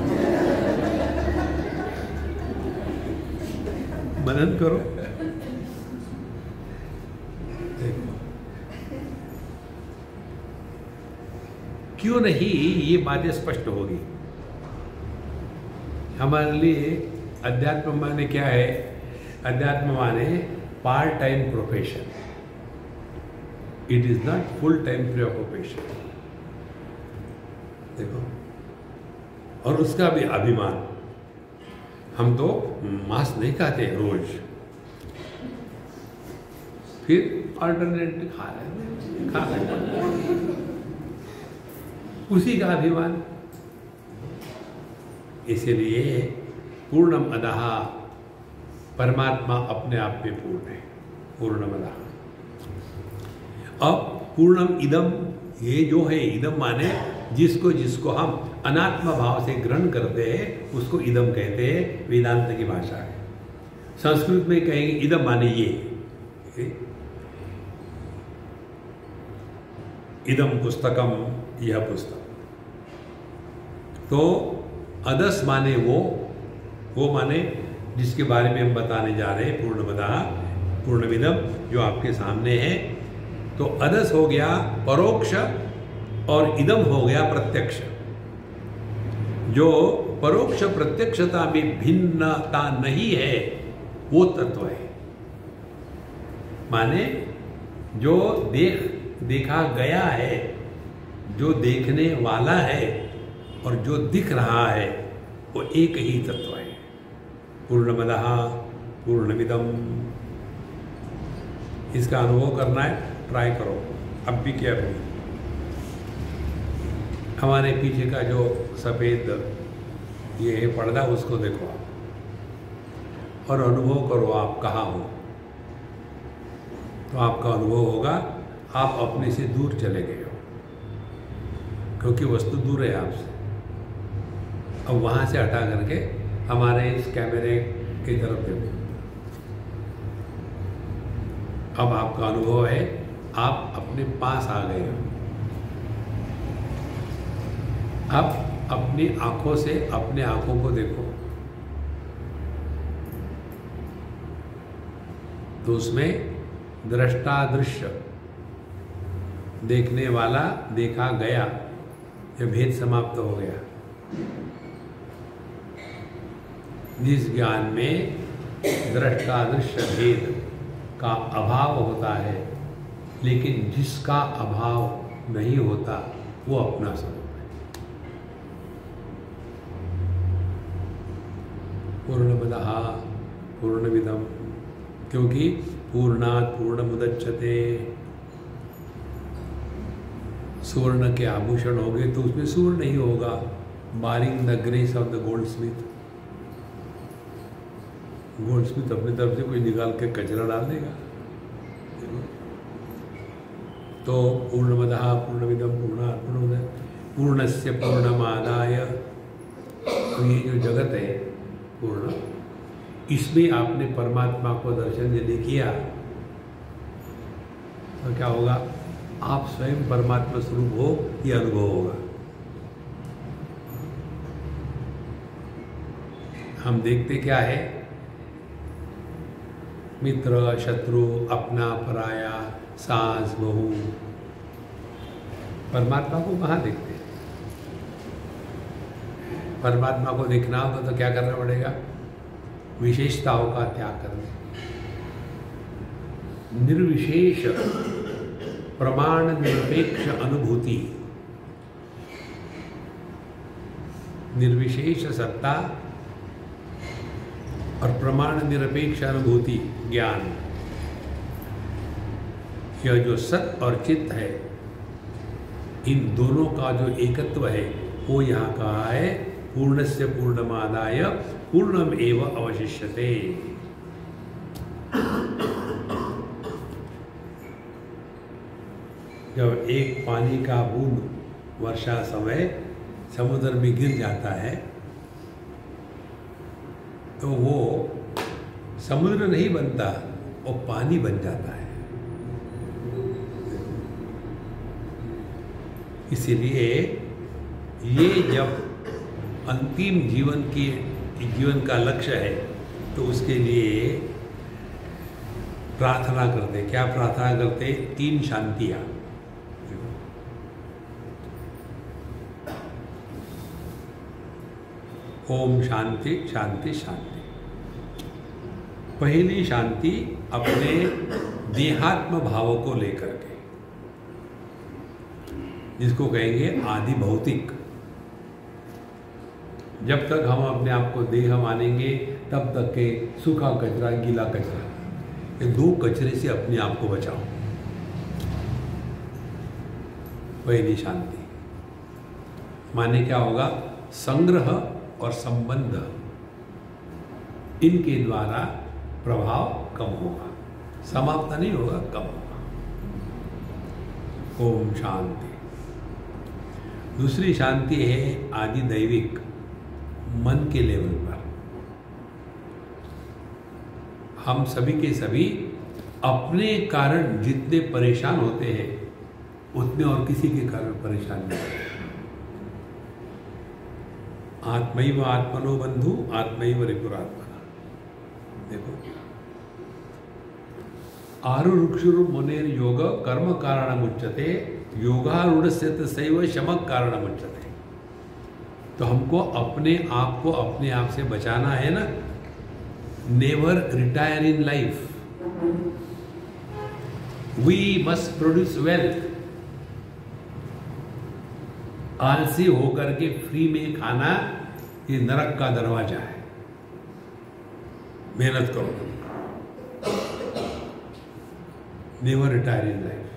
[SPEAKER 1] मनन करो। देखो क्यों नहीं ये बातें स्पष्ट होगी हमारे लिए। अध्यात्म माने क्या है? अध्यात्म माने part time profession, it is not full time preoccupation. देखो, और उसका भी अभिमान। हम तो मांस नहीं खाते रोज, फिर अल्टरनेट खा रहे उसी का अभिमान। इसलिए पूर्णम अदः, परमात्मा अपने आप में पूर्ण है। पूर्णम अदः। अब पूर्णम इदम, ये जो है इदम माने जिसको हम अनात्म भाव से ग्रहण करते हैं, उसको इदम कहते हैं वेदांत की भाषा है। संस्कृत में कहेंगे इदम माने ये, इदम पुस्तकम, यह पुस्तक। तो अदस माने वो माने जिसके बारे में हम बताने जा रहे हैं, पूर्णमदः पूर्णमिदम, जो आपके सामने है। तो अदस हो गया परोक्ष और इदम हो गया प्रत्यक्ष। जो परोक्ष प्रत्यक्षता में भिन्नता नहीं है वो तत्व है। माने जो देखा गया है, जो देखने वाला है और जो दिख रहा है वो एक ही तत्व है। पूर्णमदः पूर्णमिदम, इसका अनुभव करना है, ट्राई करो। अब भी क्या है, हमारे पीछे का जो सफ़ेद ये है पर्दा, उसको देखो आप और अनुभव करो आप कहाँ हो। तो आपका अनुभव होगा आप अपने से दूर चले गए हो, क्योंकि वस्तु दूर है आपसे। अब वहाँ से हटा करके हमारे इस कैमरे की तरफ देखो। अब आपका अनुभव है आप अपने पास आ गए हो। अब अपनी आंखों से अपने आंखों को देखो, तो उसमें दृष्टा दृश्य, देखने वाला देखा गया, यह भेद समाप्त हो गया। जिस ज्ञान में दृष्टा दृश्य भेद का अभाव होता है, लेकिन जिसका अभाव नहीं होता वो अपना स्वरूप है। पूर्णमदः पूर्णमिदम, क्योंकि पूर्णात् पूर्णमुदच्यते। सुवर्ण के आभूषण हो गए तो उसमें सुवर्ण नहीं होगा। Barring the grace of the goldsmith, goldsmith अपनी तरफ से कोई निकाल के कचरा डाल देगा। तो पूर्णमदः पूर्णमिदम पूर्णात् पूर्णमुदच्यते पूर्णस्य पूर्णमादाय। तो ये जो जगत है पूर्ण, इसमें आपने परमात्मा को दर्शन यदि किया तो क्या होगा, आप स्वयं परमात्मा स्वरूप हो, यह अनुभव होगा। हम देखते क्या है, मित्र शत्रु, अपना पराया, सास बहू। परमात्मा को कहाँ देखते हैं? परमात्मा को देखना होगा तो क्या करना पड़ेगा, विशेषताओं का त्याग करना। निर्विशेष प्रमाण निरपेक्ष अनुभूति, निर्विशेष सत्ता और प्रमाण निरपेक्ष अनुभूति ज्ञान, यह जो सत और चित्त है, इन दोनों का जो एकत्व है वो यहाँ कहा है पूर्णस्य पूर्णमादाय पूर्णम एव अवशिष्यते। जब एक पानी का बूंद वर्षा समय समुद्र में गिर जाता है तो वो समुद्र नहीं बनता, वो पानी बन जाता है। इसीलिए ये जब अंतिम जीवन का लक्ष्य है तो उसके लिए प्रार्थना करते। क्या प्रार्थना करते? 3 शांतियाँ। ओम शांति शांति शांति। पहली शांति अपने देहात्म भावों को लेकर के, जिसको कहेंगे आदि भौतिक। जब तक हम अपने आप को देह मानेंगे तब तक के सूखा कचरा, गीला कचरा, ये 2 कचरे से अपने आप को बचाओ। पहली शांति माने क्या होगा, संग्रह और संबंध, इनके द्वारा प्रभाव कम होगा, समाप्त नहीं होगा, कम होगा। ओम शांति। दूसरी शांति है आदि दैविक, मन के लेवल पर। हम सभी के सभी अपने कारण जितने परेशान होते हैं उतने और किसी के कारण परेशान नहीं होते। आत्मैव आत्मनो बंधु आत्मैव रिपुरात्मना। देखो, आरुरुक्षुरु मुनेर योग कर्म कारणमुच्यते योगारूढ़स्य तस्यैव शमः कारणमुच्यते। तो हमको अपने आप को अपने आप से बचाना है ना। Never retire in life, we must produce wealth. आलसी होकर के फ्री में खाना ये नरक का दरवाजा है। मेहनत करो, नेवर रिटायर इन लाइफ।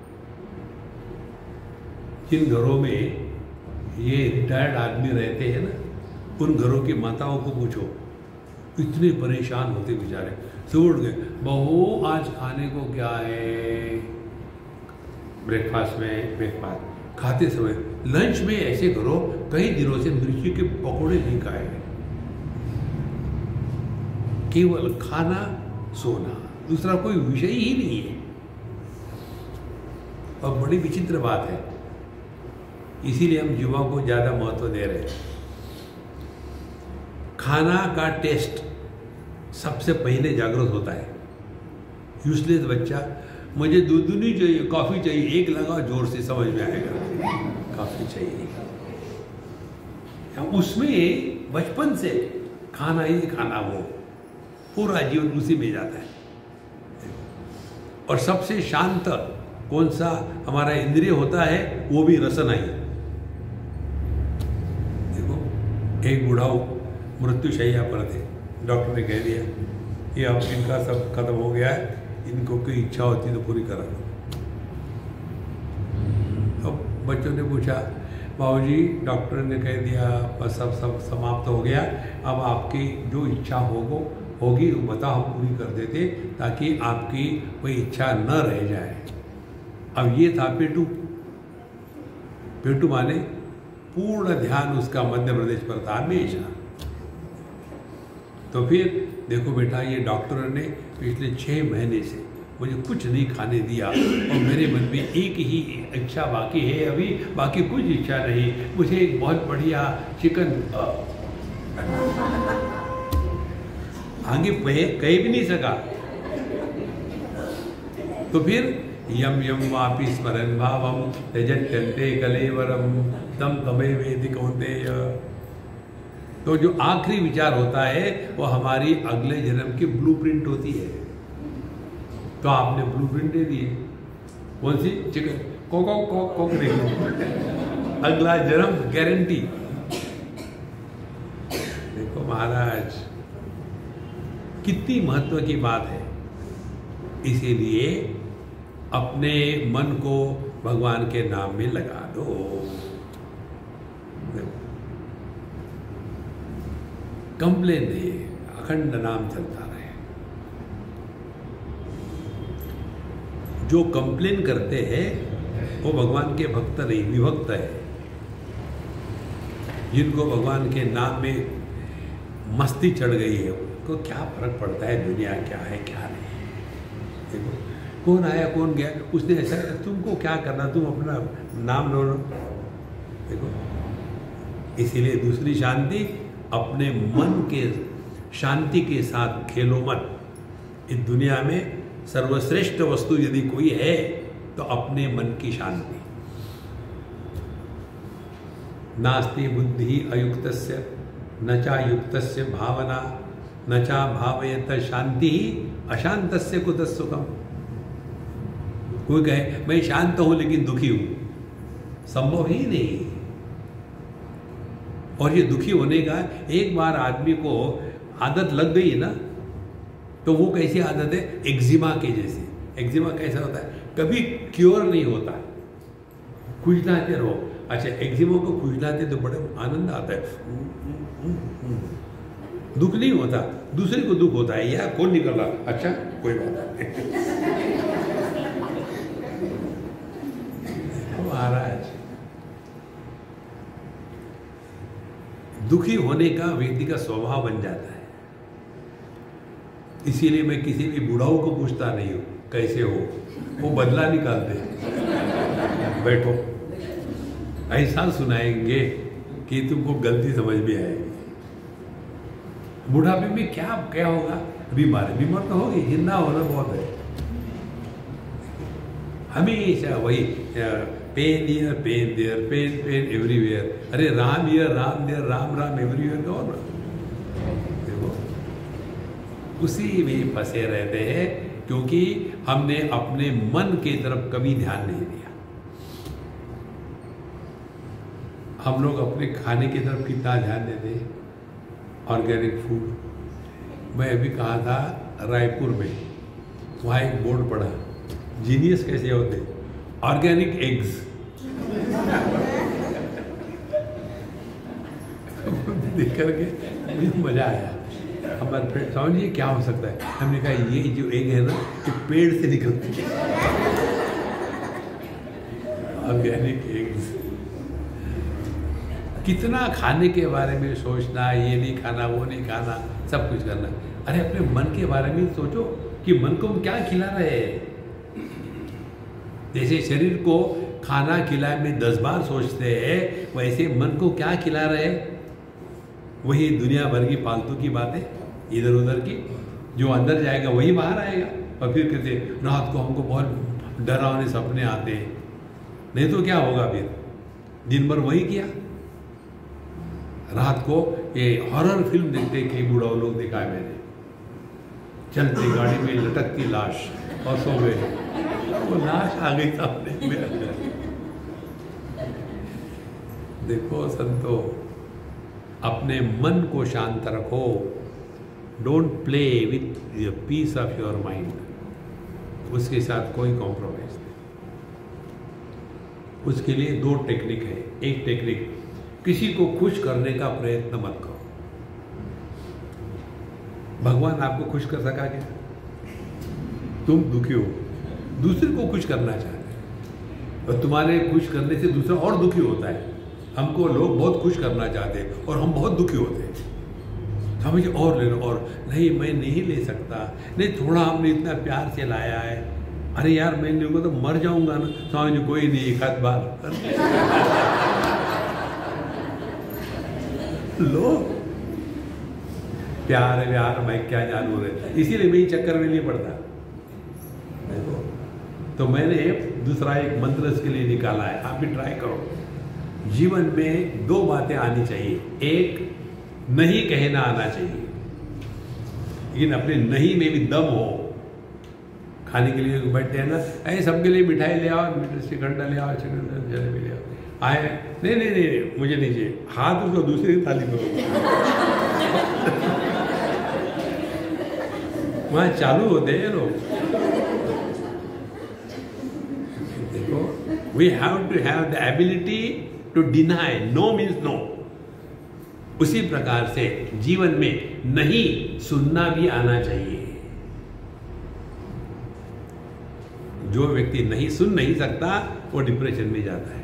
[SPEAKER 1] जिन घरों में ये रिटायर्ड आदमी रहते हैं ना, उन घरों की माताओं को पूछो, इतने परेशान होते बेचारे। सुबह उठ गए, बहू आज खाने को क्या है? ब्रेकफास्ट खाते समय लंच में ऐसे करो, कई दिनों से मिर्ची के पकोड़े नहीं खाए, केवल खाना सोना, दूसरा कोई विषय ही नहीं है। और बड़ी विचित्र बात है, इसीलिए हम युवाओं को ज्यादा महत्व दे रहे हैं। खाना का टेस्ट सबसे पहले जागृत होता है। यूजलेस बच्चा, मुझे दूध नहीं चाहिए, कॉफी चाहिए, एक लगाओ जोर से समझ में आएगा, कॉफी चाहिए। उसमें बचपन से खाना ही खाना, वो पूरा जीवन उसी में जाता है। और सबसे शांत कौन सा हमारा इंद्रिय होता है? वो भी रसना ही। देखो, एक बुढ़ाऊ मृत्युशैया पर थे, डॉक्टर ने कह दिया ये अब इनका सब खत्म हो गया है, इनको कोई इच्छा होती तो पूरी करा दो। तो बच्चों ने पूछा, बाबूजी डॉक्टर ने कह दिया बस सब समाप्त हो गया, अब आपकी जो इच्छा होगी वो बताओ, हम पूरी कर देते ताकि आपकी कोई इच्छा न रह जाए। अब ये था पेटू माने पूर्ण ध्यान उसका मध्य प्रदेश पर था हमेशा। तो फिर देखो बेटा, ये डॉक्टर ने पिछले 6 महीने से मुझे कुछ नहीं खाने दिया और मेरे मन में एक ही इच्छा बाकी है, अभी बाकी कुछ इच्छा नहीं, मुझे एक बहुत बढ़िया चिकन। आगे कह भी नहीं सका। तो फिर यम यम वापि स्मरन् भावम त्यजत्यन्ते कलेवरम तम तमे वेदि कौन्तेय। तो जो आखिरी विचार होता है वो हमारी अगले जन्म की ब्लूप्रिंट होती है। तो आपने ब्लूप्रिंट दे दिए, कौन सी? चिकन कोक अगला जन्म गारंटी। देखो महाराज, कितनी महत्व की बात है। इसीलिए अपने मन को भगवान के नाम में लगा दो। कंप्लेन नहीं, अखंड नाम चलता रहे। जो कंप्लेन करते हैं वो भगवान के भक्त नहीं, विभक्त है। जिनको भगवान के नाम में मस्ती चढ़ गई है, उनको क्या फर्क पड़ता है दुनिया क्या है क्या नहीं। देखो, कौन आया कौन गया, उसने ऐसा, तुमको क्या करना, तुम अपना नाम लो। देखो, इसीलिए दूसरी शांति, अपने मन के शांति के साथ खेलो मत। इस दुनिया में सर्वश्रेष्ठ वस्तु यदि कोई है तो अपने मन की शांति। नास्ति बुद्धि अयुक्तस्य न चा युक्तस्य भावना न चा भावयत शांति अशांतस्य कुतः सुखम। कोई कहे मैं शांत हूं लेकिन दुखी हूं, संभव ही नहीं। और ये दुखी होने का, एक बार आदमी को आदत लग गई है ना, तो वो कैसी आदत है? एक्जिमा के जैसी। एक्जिमा कैसा होता है? कभी क्योर नहीं होता, खुजलाते रहो। अच्छा, एक्जिमा को खुजलाते तो बड़े आनंद आता है, दुख नहीं होता, दूसरे को दुख होता है, यार कौन निकल रहा, अच्छा कोई बात नहीं। महाराज, दुखी होने का व्यक्ति का स्वभाव बन जाता है। इसीलिए मैं किसी भी बुढ़ाऊ को पूछता नहीं हूँ कैसे हो, वो बदला निकालते बैठो, ऐसा सुनाएंगे कि तुमको गलती समझ में आएगी। बुढ़ापे में क्या क्या होगा, बीमार तो होगी, जिंदा होना बहुत है। हमेशा वही pain here pain there, pain pain everywhere. अरे Ram here Ram there, Ram Ram everywhere का और देखो उसी में फंसे रहते हैं, क्योंकि हमने अपने मन की तरफ कभी ध्यान नहीं दिया। हम लोग अपने खाने की तरफ कितना ध्यान देते हैं, ऑर्गेनिक फूड। मैं अभी कहा था रायपुर में, वहाँ एक बोर्ड पढ़ा, जीनियस कैसे होते, ऑर्गेनिक एग्स। देख करके मुझे मजा आया। हमारे फ्रेंड समझिए क्या हो सकता है, हमने कहा ये जो एग है ना, ये पेड़ से निकलती है, ऑर्गेनिक एग्स। कितना खाने के बारे में सोचना, ये नहीं खाना वो नहीं खाना, सब कुछ करना। अरे अपने मन के बारे में सोचो कि मन को हम क्या खिला रहे हैं। जैसे शरीर को खाना खिलाए में 10 बार सोचते हैं, वैसे मन को क्या खिला रहे हैं। वही दुनिया भर की फालतू की बातें इधर उधर की, जो अंदर जाएगा वही बाहर आएगा। और फिर कहते रात को हमको बहुत डरावने सपने आते हैं, नहीं तो क्या होगा, फिर दिन भर वही किया। रात को ये हॉरर फिल्म देखते कई बूढ़ा लोग देखा है मैंने, चलते गाड़ी में लटकती लाश और सो गए, वो लाश आ गई सामने मेरा। देखो संतो, अपने मन को शांत रखो। Don't play with the peace of your mind, उसके साथ कोई कॉम्प्रोमाइज नहीं। उसके लिए 2 टेक्निक है। एक टेक्निक, किसी को खुश करने का प्रयत्न मत करो। भगवान आपको खुश कर सका क्या? तुम दुखी हो, दूसरे को खुश करना चाहते हैं, और तुम्हारे खुश करने से दूसरा और दुखी होता है। हमको लोग बहुत खुश करना चाहते हैं और हम बहुत दुखी होते हैं। समझिए, और ले लो, और नहीं मैं नहीं ले सकता, नहीं थोड़ा हमने इतना प्यार से लाया है, अरे यार मैं नहीं तो मर जाऊंगा ना। समझ कोई नहीं, एक आध बार लो, प्यार है प्यार, मैं क्या जानू रहे, इसीलिए मैं चक्कर में नहीं पड़ता। देखो, तो मैंने दूसरा एक मंत्र इसके लिए निकाला है, आप भी ट्राई करो। जीवन में 2 बातें आनी चाहिए। एक, नहीं कहना आना चाहिए, लेकिन अपने नहीं में भी दम हो। खाने के लिए बैठते हैं ना, ऐसे सबके लिए मिठाई ले आओ, श्रीखंडा ले आओ, जलेबी ले आओ, आए नहीं नहीं नहीं मुझे नहीं चाहिए, हाथ उसको दूसरी थाली में वहाँ चालू होते हैं लोग। देखो, we have to have the ability to deny, no means no. उसी प्रकार से जीवन में नहीं सुनना भी आना चाहिए। जो व्यक्ति नहीं सुन नहीं सकता वो डिप्रेशन में जाता है।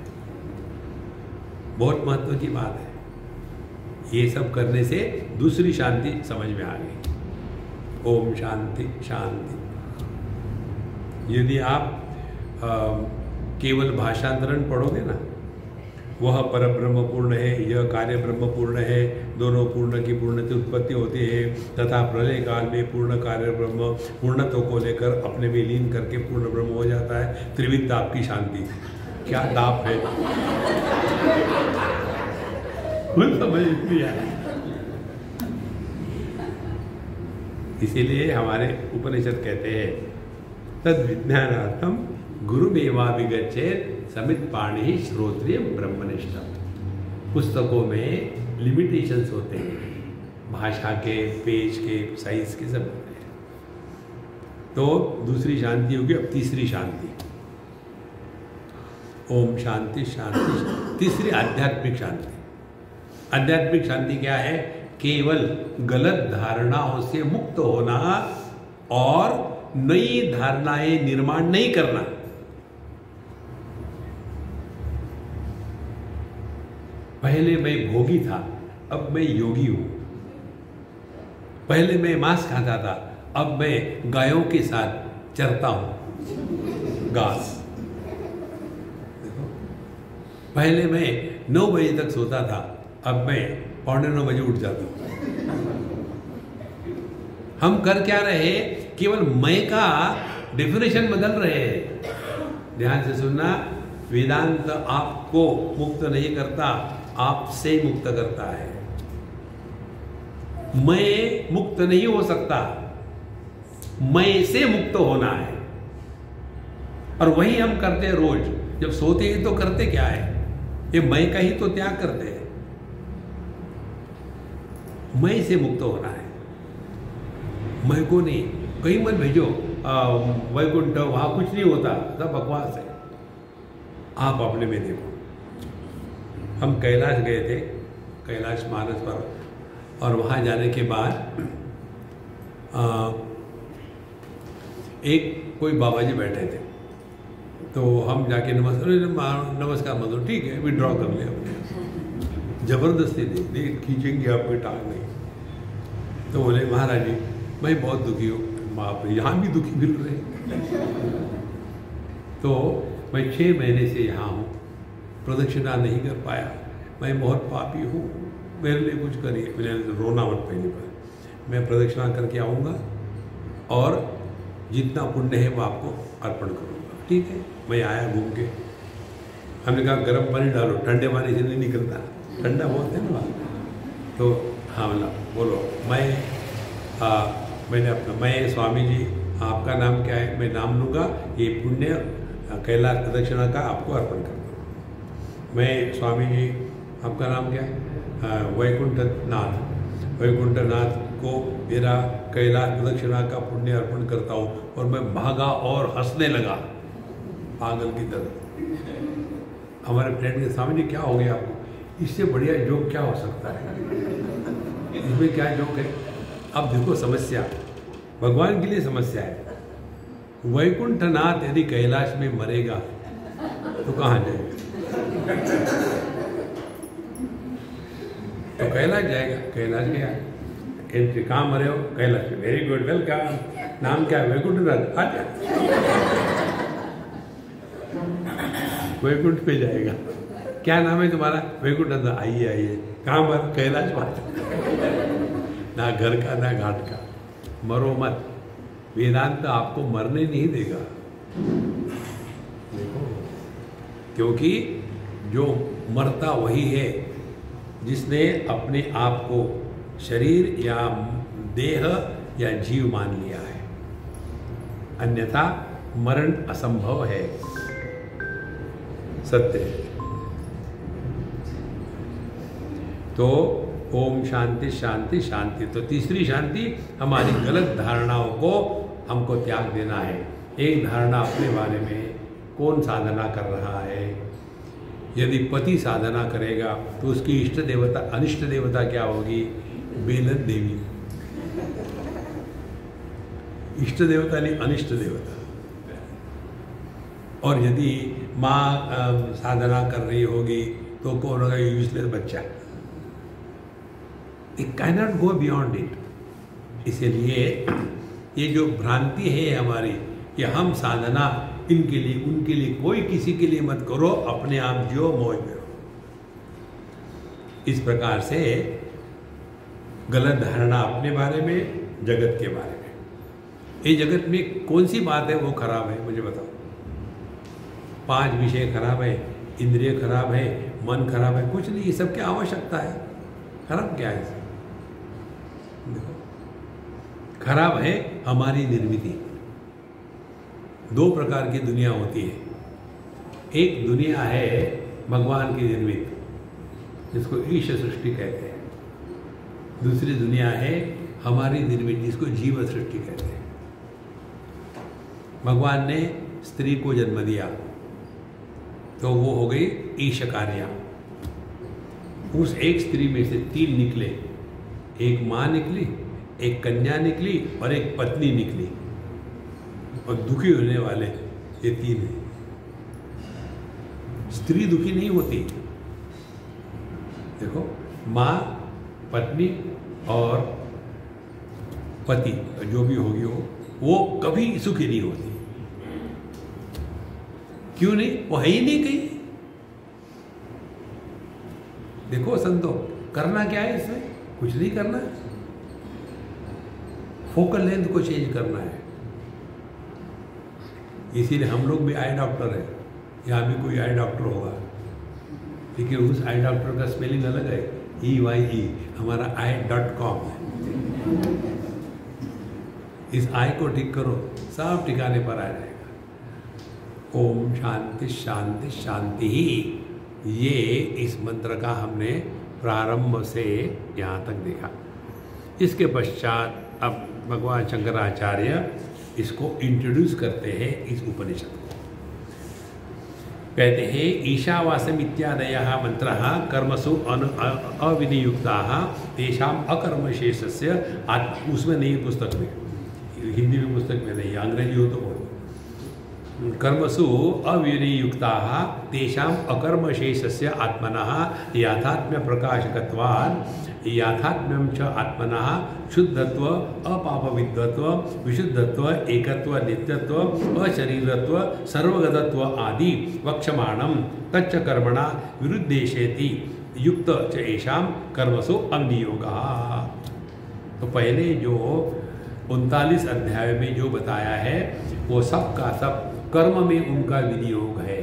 [SPEAKER 1] बहुत महत्व की बात है। ये सब करने से दूसरी शांति समझ में आ गई। ओम शांति शांति। यदि आप केवल भाषांतरण पढ़ोगे ना, वह परब्रह्म पूर्ण है, यह कार्य ब्रह्म पूर्ण है, दोनों पूर्ण की पूर्ण से उत्पत्ति होती है, तथा प्रलय काल में पूर्ण कार्य ब्रह्म पूर्णत्व को लेकर अपने में लीन करके पूर्ण ब्रह्म हो जाता है। त्रिविध ताप की शांति। क्या ताप है, कुछ समझ नहीं आया। इसीलिए हमारे उपनिषद कहते हैं, तद विज्ञानार्थम गुरुमेवा विगच्छेत् समित पाणि श्रोत्रिय ब्रह्मनिष्ठम। पुस्तकों में लिमिटेशंस होते हैं, भाषा के, पेज के, साइज के, सब होते हैं। तो दूसरी शांति होगी। अब तीसरी शांति, ओम शांति शांति। तीसरी आध्यात्मिक शांति। आध्यात्मिक शांति क्या है? केवल गलत धारणाओं से मुक्त होना और नई धारणाएं निर्माण नहीं करना। पहले मैं भोगी था, अब मैं योगी हूं। पहले मैं मांस खाता था, अब मैं गायों के साथ चरता हूँ घास। देखो, पहले मैं 9 बजे तक सोता था, अब मैं 8:45 बजे उठ जाता हूँ। हम कर क्या रहे, केवल मैं का डेफिनेशन बदल रहे हैं। ध्यान से सुनना, वेदांत आपको मुक्त नहीं करता, आपसे मुक्त करता है। मैं मुक्त नहीं हो सकता, मैं से मुक्त होना है। और वही हम करते हैं रोज। जब सोते हैं तो करते क्या है, ये मैं का ही तो त्याग करते हैं। मैं से मुक्त होना है, मैं को नहीं। कहीं मत भेजो वैकुंठ, वहां कुछ नहीं होता, सब बकवास है। आप अपने में देखो। हम कैलाश गए थे, कैलाश मानस पर, और वहाँ जाने के बाद एक कोई बाबा जी बैठे थे, तो हम जाके नमस्कार मतलब ठीक है, विड्रॉ कर लिया हमने। जबरदस्ती नहीं खींचेंगे आपकी टांग नहीं। तो बोले महाराज जी मैं बहुत दुखी हूँ। आप यहाँ भी दुखी मिल रहे हैं। तो मैं 6 महीने से यहाँ हूँ, प्रदक्षिणा नहीं कर पाया, मैं बहुत पापी हूँ, मेरे लिए कुछ करिए। मैंने रोना मत पहले पर, मैं प्रदक्षिणा करके आऊँगा और जितना पुण्य है वो आपको अर्पण करूँगा। ठीक है, मैं आया घूम के। हमने कहा गर्म पानी डालो, ठंडे पानी से नहीं निकलता, ठंडा बहुत है ना वहाँ। तो हाँ बोला, बोलो। मैंने अपना, मैं स्वामी जी आपका नाम क्या है, मैं नाम लूँगा, ये पुण्य कैलाश प्रदक्षिणा का आपको अर्पण करता हूँ। मैं स्वामी जी आपका नाम क्या है, वैकुंठनाथ, वैकुंठनाथ को मेरा कैलाश प्रदक्षिणा का पुण्य अर्पण करता हूँ। और मैं भागा और हंसने लगा पागल की तरह। हमारे फ्रेंड के सामने, क्या हो गया आपको, इससे बढ़िया जोक क्या हो सकता है, इसमें क्या जोक है। अब देखो समस्या भगवान के लिए समस्या है। वैकुंठनाथ यदि कैलाश में मरेगा तो कहाँ जाएगा, तो कैलाश जाएगा। कैलाश गया, एंट्री, कहाँ मरे हो, कैलाश। वेरी गुड, वेलकम, नाम क्या है, वैकुंठनाथ, आ जा। वैकुंठ पे जाएगा। क्या नाम है तुम्हारा, वैकुंठनाथ। आइए आइए, कहाँ मर, कैलाश बात। ना घर का ना घाट का, मरो मत। वेदांत आपको मरने नहीं देगा। देखो, क्योंकि जो मरता वही है जिसने अपने आप को शरीर या देह या जीव मान लिया है, अन्यथा मरण असंभव है, सत्य है। तो ओम शांति शांति शांति। तो तीसरी शांति, हमारी गलत धारणाओं को हमको त्याग देना है। एक धारणा अपने बारे में, कौन साधना कर रहा है। यदि पति साधना करेगा तो उसकी इष्ट देवता, अनिष्ट देवता क्या होगी, बेलन देवी। इष्ट देवता नहीं, अनिष्ट देवता। और यदि माँ साधना कर रही होगी तो कौन होगा, यूजलेस बच्चा। It cannot go beyond it. इसलिए ये जो भ्रांति है हमारी कि हम साधना इनके लिए उनके लिए, कोई किसी के लिए मत करो, अपने आप जियो, मौज में रहो। इस प्रकार से गलत धारणा अपने बारे में, जगत के बारे में। ये जगत में कौन सी बात है वो खराब है, मुझे बताओ। 5 विषय खराब है, इंद्रिय खराब है, मन खराब है, कुछ नहीं। ये सब क्या आवश्यकता है, खराब क्या है। देखो, खराब है हमारी निर्मिति। 2 प्रकार की दुनिया होती है। एक दुनिया है भगवान की निर्मित, जिसको ईश सृष्टि कहते हैं। दूसरी दुनिया है हमारी निर्मित, जिसको जीव सृष्टि कहते हैं। भगवान ने स्त्री को जन्म दिया तो वो हो गई ईशकार्या। उस एक स्त्री में से 3 निकले, एक माँ निकली, एक कन्या निकली और एक पत्नी निकली। और दुखी होने वाले ये 3 हैं। स्त्री दुखी नहीं होती। देखो, माँ, पत्नी और पति जो भी होगी वो कभी सुखी नहीं होती। क्यों नहीं? वो है ही नहीं कहीं। देखो संतो, करना क्या है इसमें? कुछ नहीं करना है, फोकल लेंथ को चेंज करना है। इसीलिए हम लोग भी आई डॉक्टर है, यहाँ भी कोई आई डॉक्टर होगा, लेकिन उस आई डॉक्टर का स्पेलिंग अलग है, EYE, हमारा i.com है। इस आई को ठीक करो, सब ठिकाने पर आ जाएगा। ओम शांति शांति शांति ही, ये इस मंत्र का हमने प्रारंभ से यहाँ तक देखा। इसके पश्चात अब भगवान शंकराचार्य इसको इंट्रोड्यूस करते हैं इस उपनिषद को। कहते हैं ईशावासम इत्यादयः मंत्रः कर्मसु अविनियुक्ताः तेषाम अकर्मशेषस्य उसमें नहीं, पुस्तक में, हिंदी में पुस्तक में नहीं, अंग्रेजी हो तो बोलो। कर्मसु अविनियुक्ताः तेषाम अकर्मशेषस्य आत्मनः याथात्म्य प्रकाशकत्वात् याथात्म्यं च आत्मनः शुद्धत्व अपापविद्वत्व विशुद्धत्व एकत्व नित्यत्व अशरीरत्व सर्वगतत्व आदि वक्षमाणं तच्च कर्मणा विरुद्धेशेति युक्त च एषां कर्मसु अविनियोगः। तो पहले जो 39 अध्याय में जो बताया है वो सब का सब कर्म में उनका विनियोग है।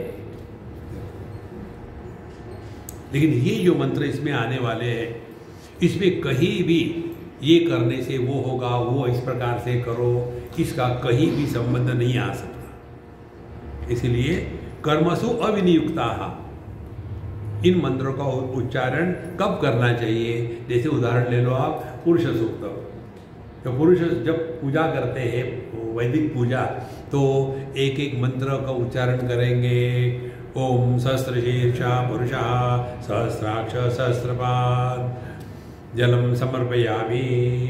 [SPEAKER 1] लेकिन ये जो मंत्र इसमें आने वाले हैं, इसमें कहीं भी ये करने से वो होगा, वो इस प्रकार से करो, इसका कहीं भी संबंध नहीं आ सकता। इसलिए कर्मसु अविनियुक्ताः, इन मंत्रों का उच्चारण कब करना चाहिए? जैसे उदाहरण ले लो आप पुरुष सूक्त। तो पुरुष जब पूजा करते हैं, वैदिक पूजा, तो एक एक मंत्र का उच्चारण करेंगे। ओम सहस्रशीर्षा पुरुषः सहस्राक्ष सहस्रपाद जलम समर्पयामि।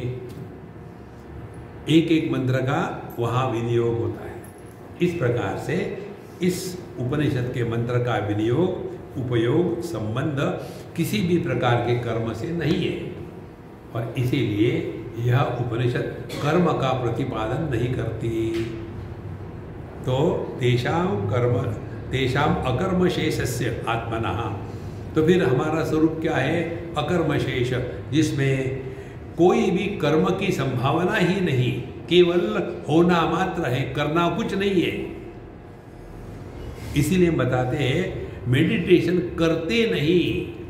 [SPEAKER 1] एक एक मंत्र का वहाँ विनियोग होता है। इस प्रकार से इस उपनिषद के मंत्र का विनियोग, उपयोग, संबंध किसी भी प्रकार के कर्म से नहीं है, और इसीलिए यह उपनिषद कर्म का प्रतिपादन नहीं करती। तो तेषाम अकर्मशेषस्य आत्मनः, तो फिर हमारा स्वरूप क्या है? अकर्मशेष, जिसमें कोई भी कर्म की संभावना ही नहीं, केवल होना मात्र है, करना कुछ नहीं है। इसीलिए बताते हैं मेडिटेशन करते नहीं।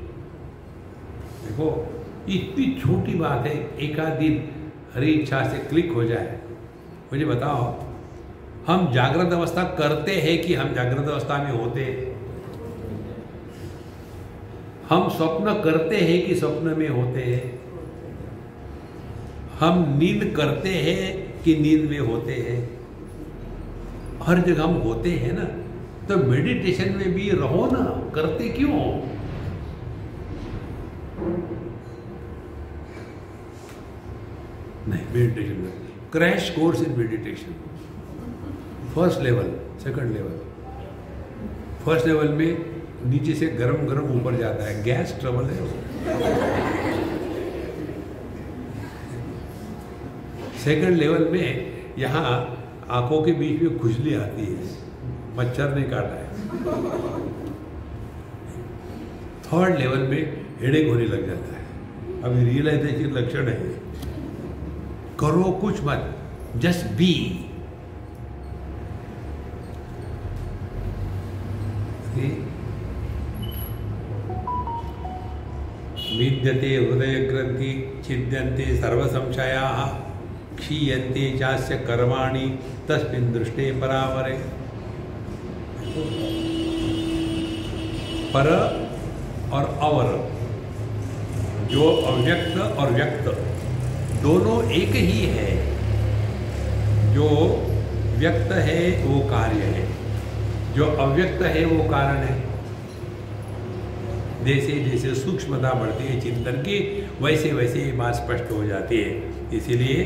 [SPEAKER 1] देखो इतनी छोटी बात है, एक आध दिन हरी इच्छा से क्लिक हो जाए। मुझे बताओ, हम जागृत अवस्था करते हैं कि हम जागृत अवस्था में होते हैं? हम स्वप्न करते हैं कि स्वप्न में होते हैं? हम नींद करते हैं कि नींद में होते हैं? हर जगह हम होते हैं ना। तो मेडिटेशन में भी रहो ना, करते क्यों? नहीं, मेडिटेशन में crash course in meditation, first level, second level. First level में नीचे से गरम गरम ऊपर जाता है, गैस ट्रबल है। सेकंड लेवल में यहाँ आंखों के बीच में खुजली आती है, मच्छर ने काटा है। थर्ड लेवल में हेडेक होने लग जाता है। अभी रियलाइजेशन लक्षण है। करो कुछ मत, जस्ट बी। विद्यते हृदय ग्रंथि छिद्यन्ते सर्व संशयाः क्षीयन्ते चास्य कर्माणि तस्मिन् दृष्टे परावरे। पर और अवर, जो अव्यक्त और व्यक्त दोनों एक ही है। जो व्यक्त है वो कार्य है, जो अव्यक्त है वो कारण है। जैसे जैसे सूक्ष्मता बढ़ती है चिंतन की, वैसे वैसे ये बात स्पष्ट हो जाती है। इसीलिए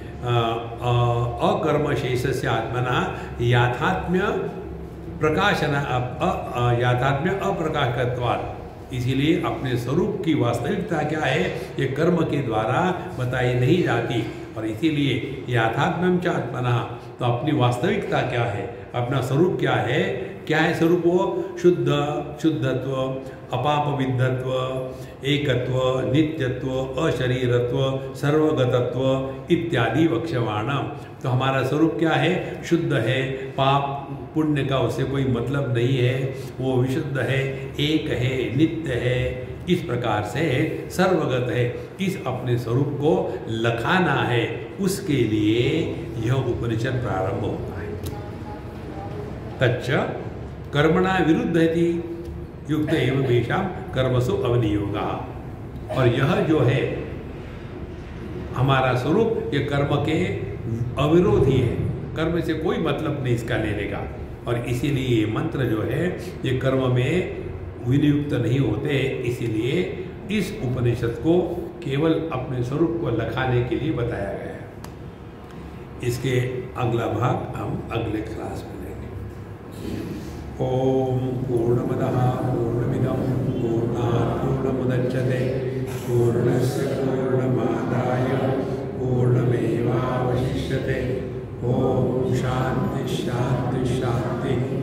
[SPEAKER 1] अकर्मशेषस्य आत्मना याथात्म्य प्रकाशन याथात्म्य अप्रकाशकत्वात्। इसीलिए अपने स्वरूप की वास्तविकता क्या है, ये कर्म के द्वारा बताई नहीं जाती। और इसीलिए याथात्म्यम च आत्मनः, तो अपनी वास्तविकता क्या है, अपना स्वरूप क्या है स्वरूप? वो शुद्ध, शुद्धत्व, अपापविद्धत्व, एकत्व, नित्यत्व, अशरीरत्व, सर्वगतत्व इत्यादि वक्ष्यमाणम। तो हमारा स्वरूप क्या है? शुद्ध है, पाप पुण्य का उससे कोई मतलब नहीं है, वो विशुद्ध है, एक है, नित्य है, इस प्रकार से सर्वगत है। इस अपने स्वरूप को लखाना है, उसके लिए यह उपनिषद प्रारंभ होता है। तच्च कर्मणा विरुद्धति युक्त एवं वेशाम कर्मसु अवनियोगा। और यह जो है हमारा स्वरूप, ये कर्म के अविरोधी है, कर्म से कोई मतलब नहीं इसका लेने का। और इसीलिए ये मंत्र जो है ये कर्म में विनियुक्त नहीं होते, इसीलिए इस उपनिषद को केवल अपने स्वरूप को लखाने के लिए बताया गया है। इसके अगला भाग हम अगले क्लास में लेंगे। ओम पूर्णमदः पूर्णमिदं पूर्णात् पूर्णमुदच्यते पूर्णस्य पूर्णमादाय पूर्णमेवावशिष्यते। ओम शांति शांति शांति।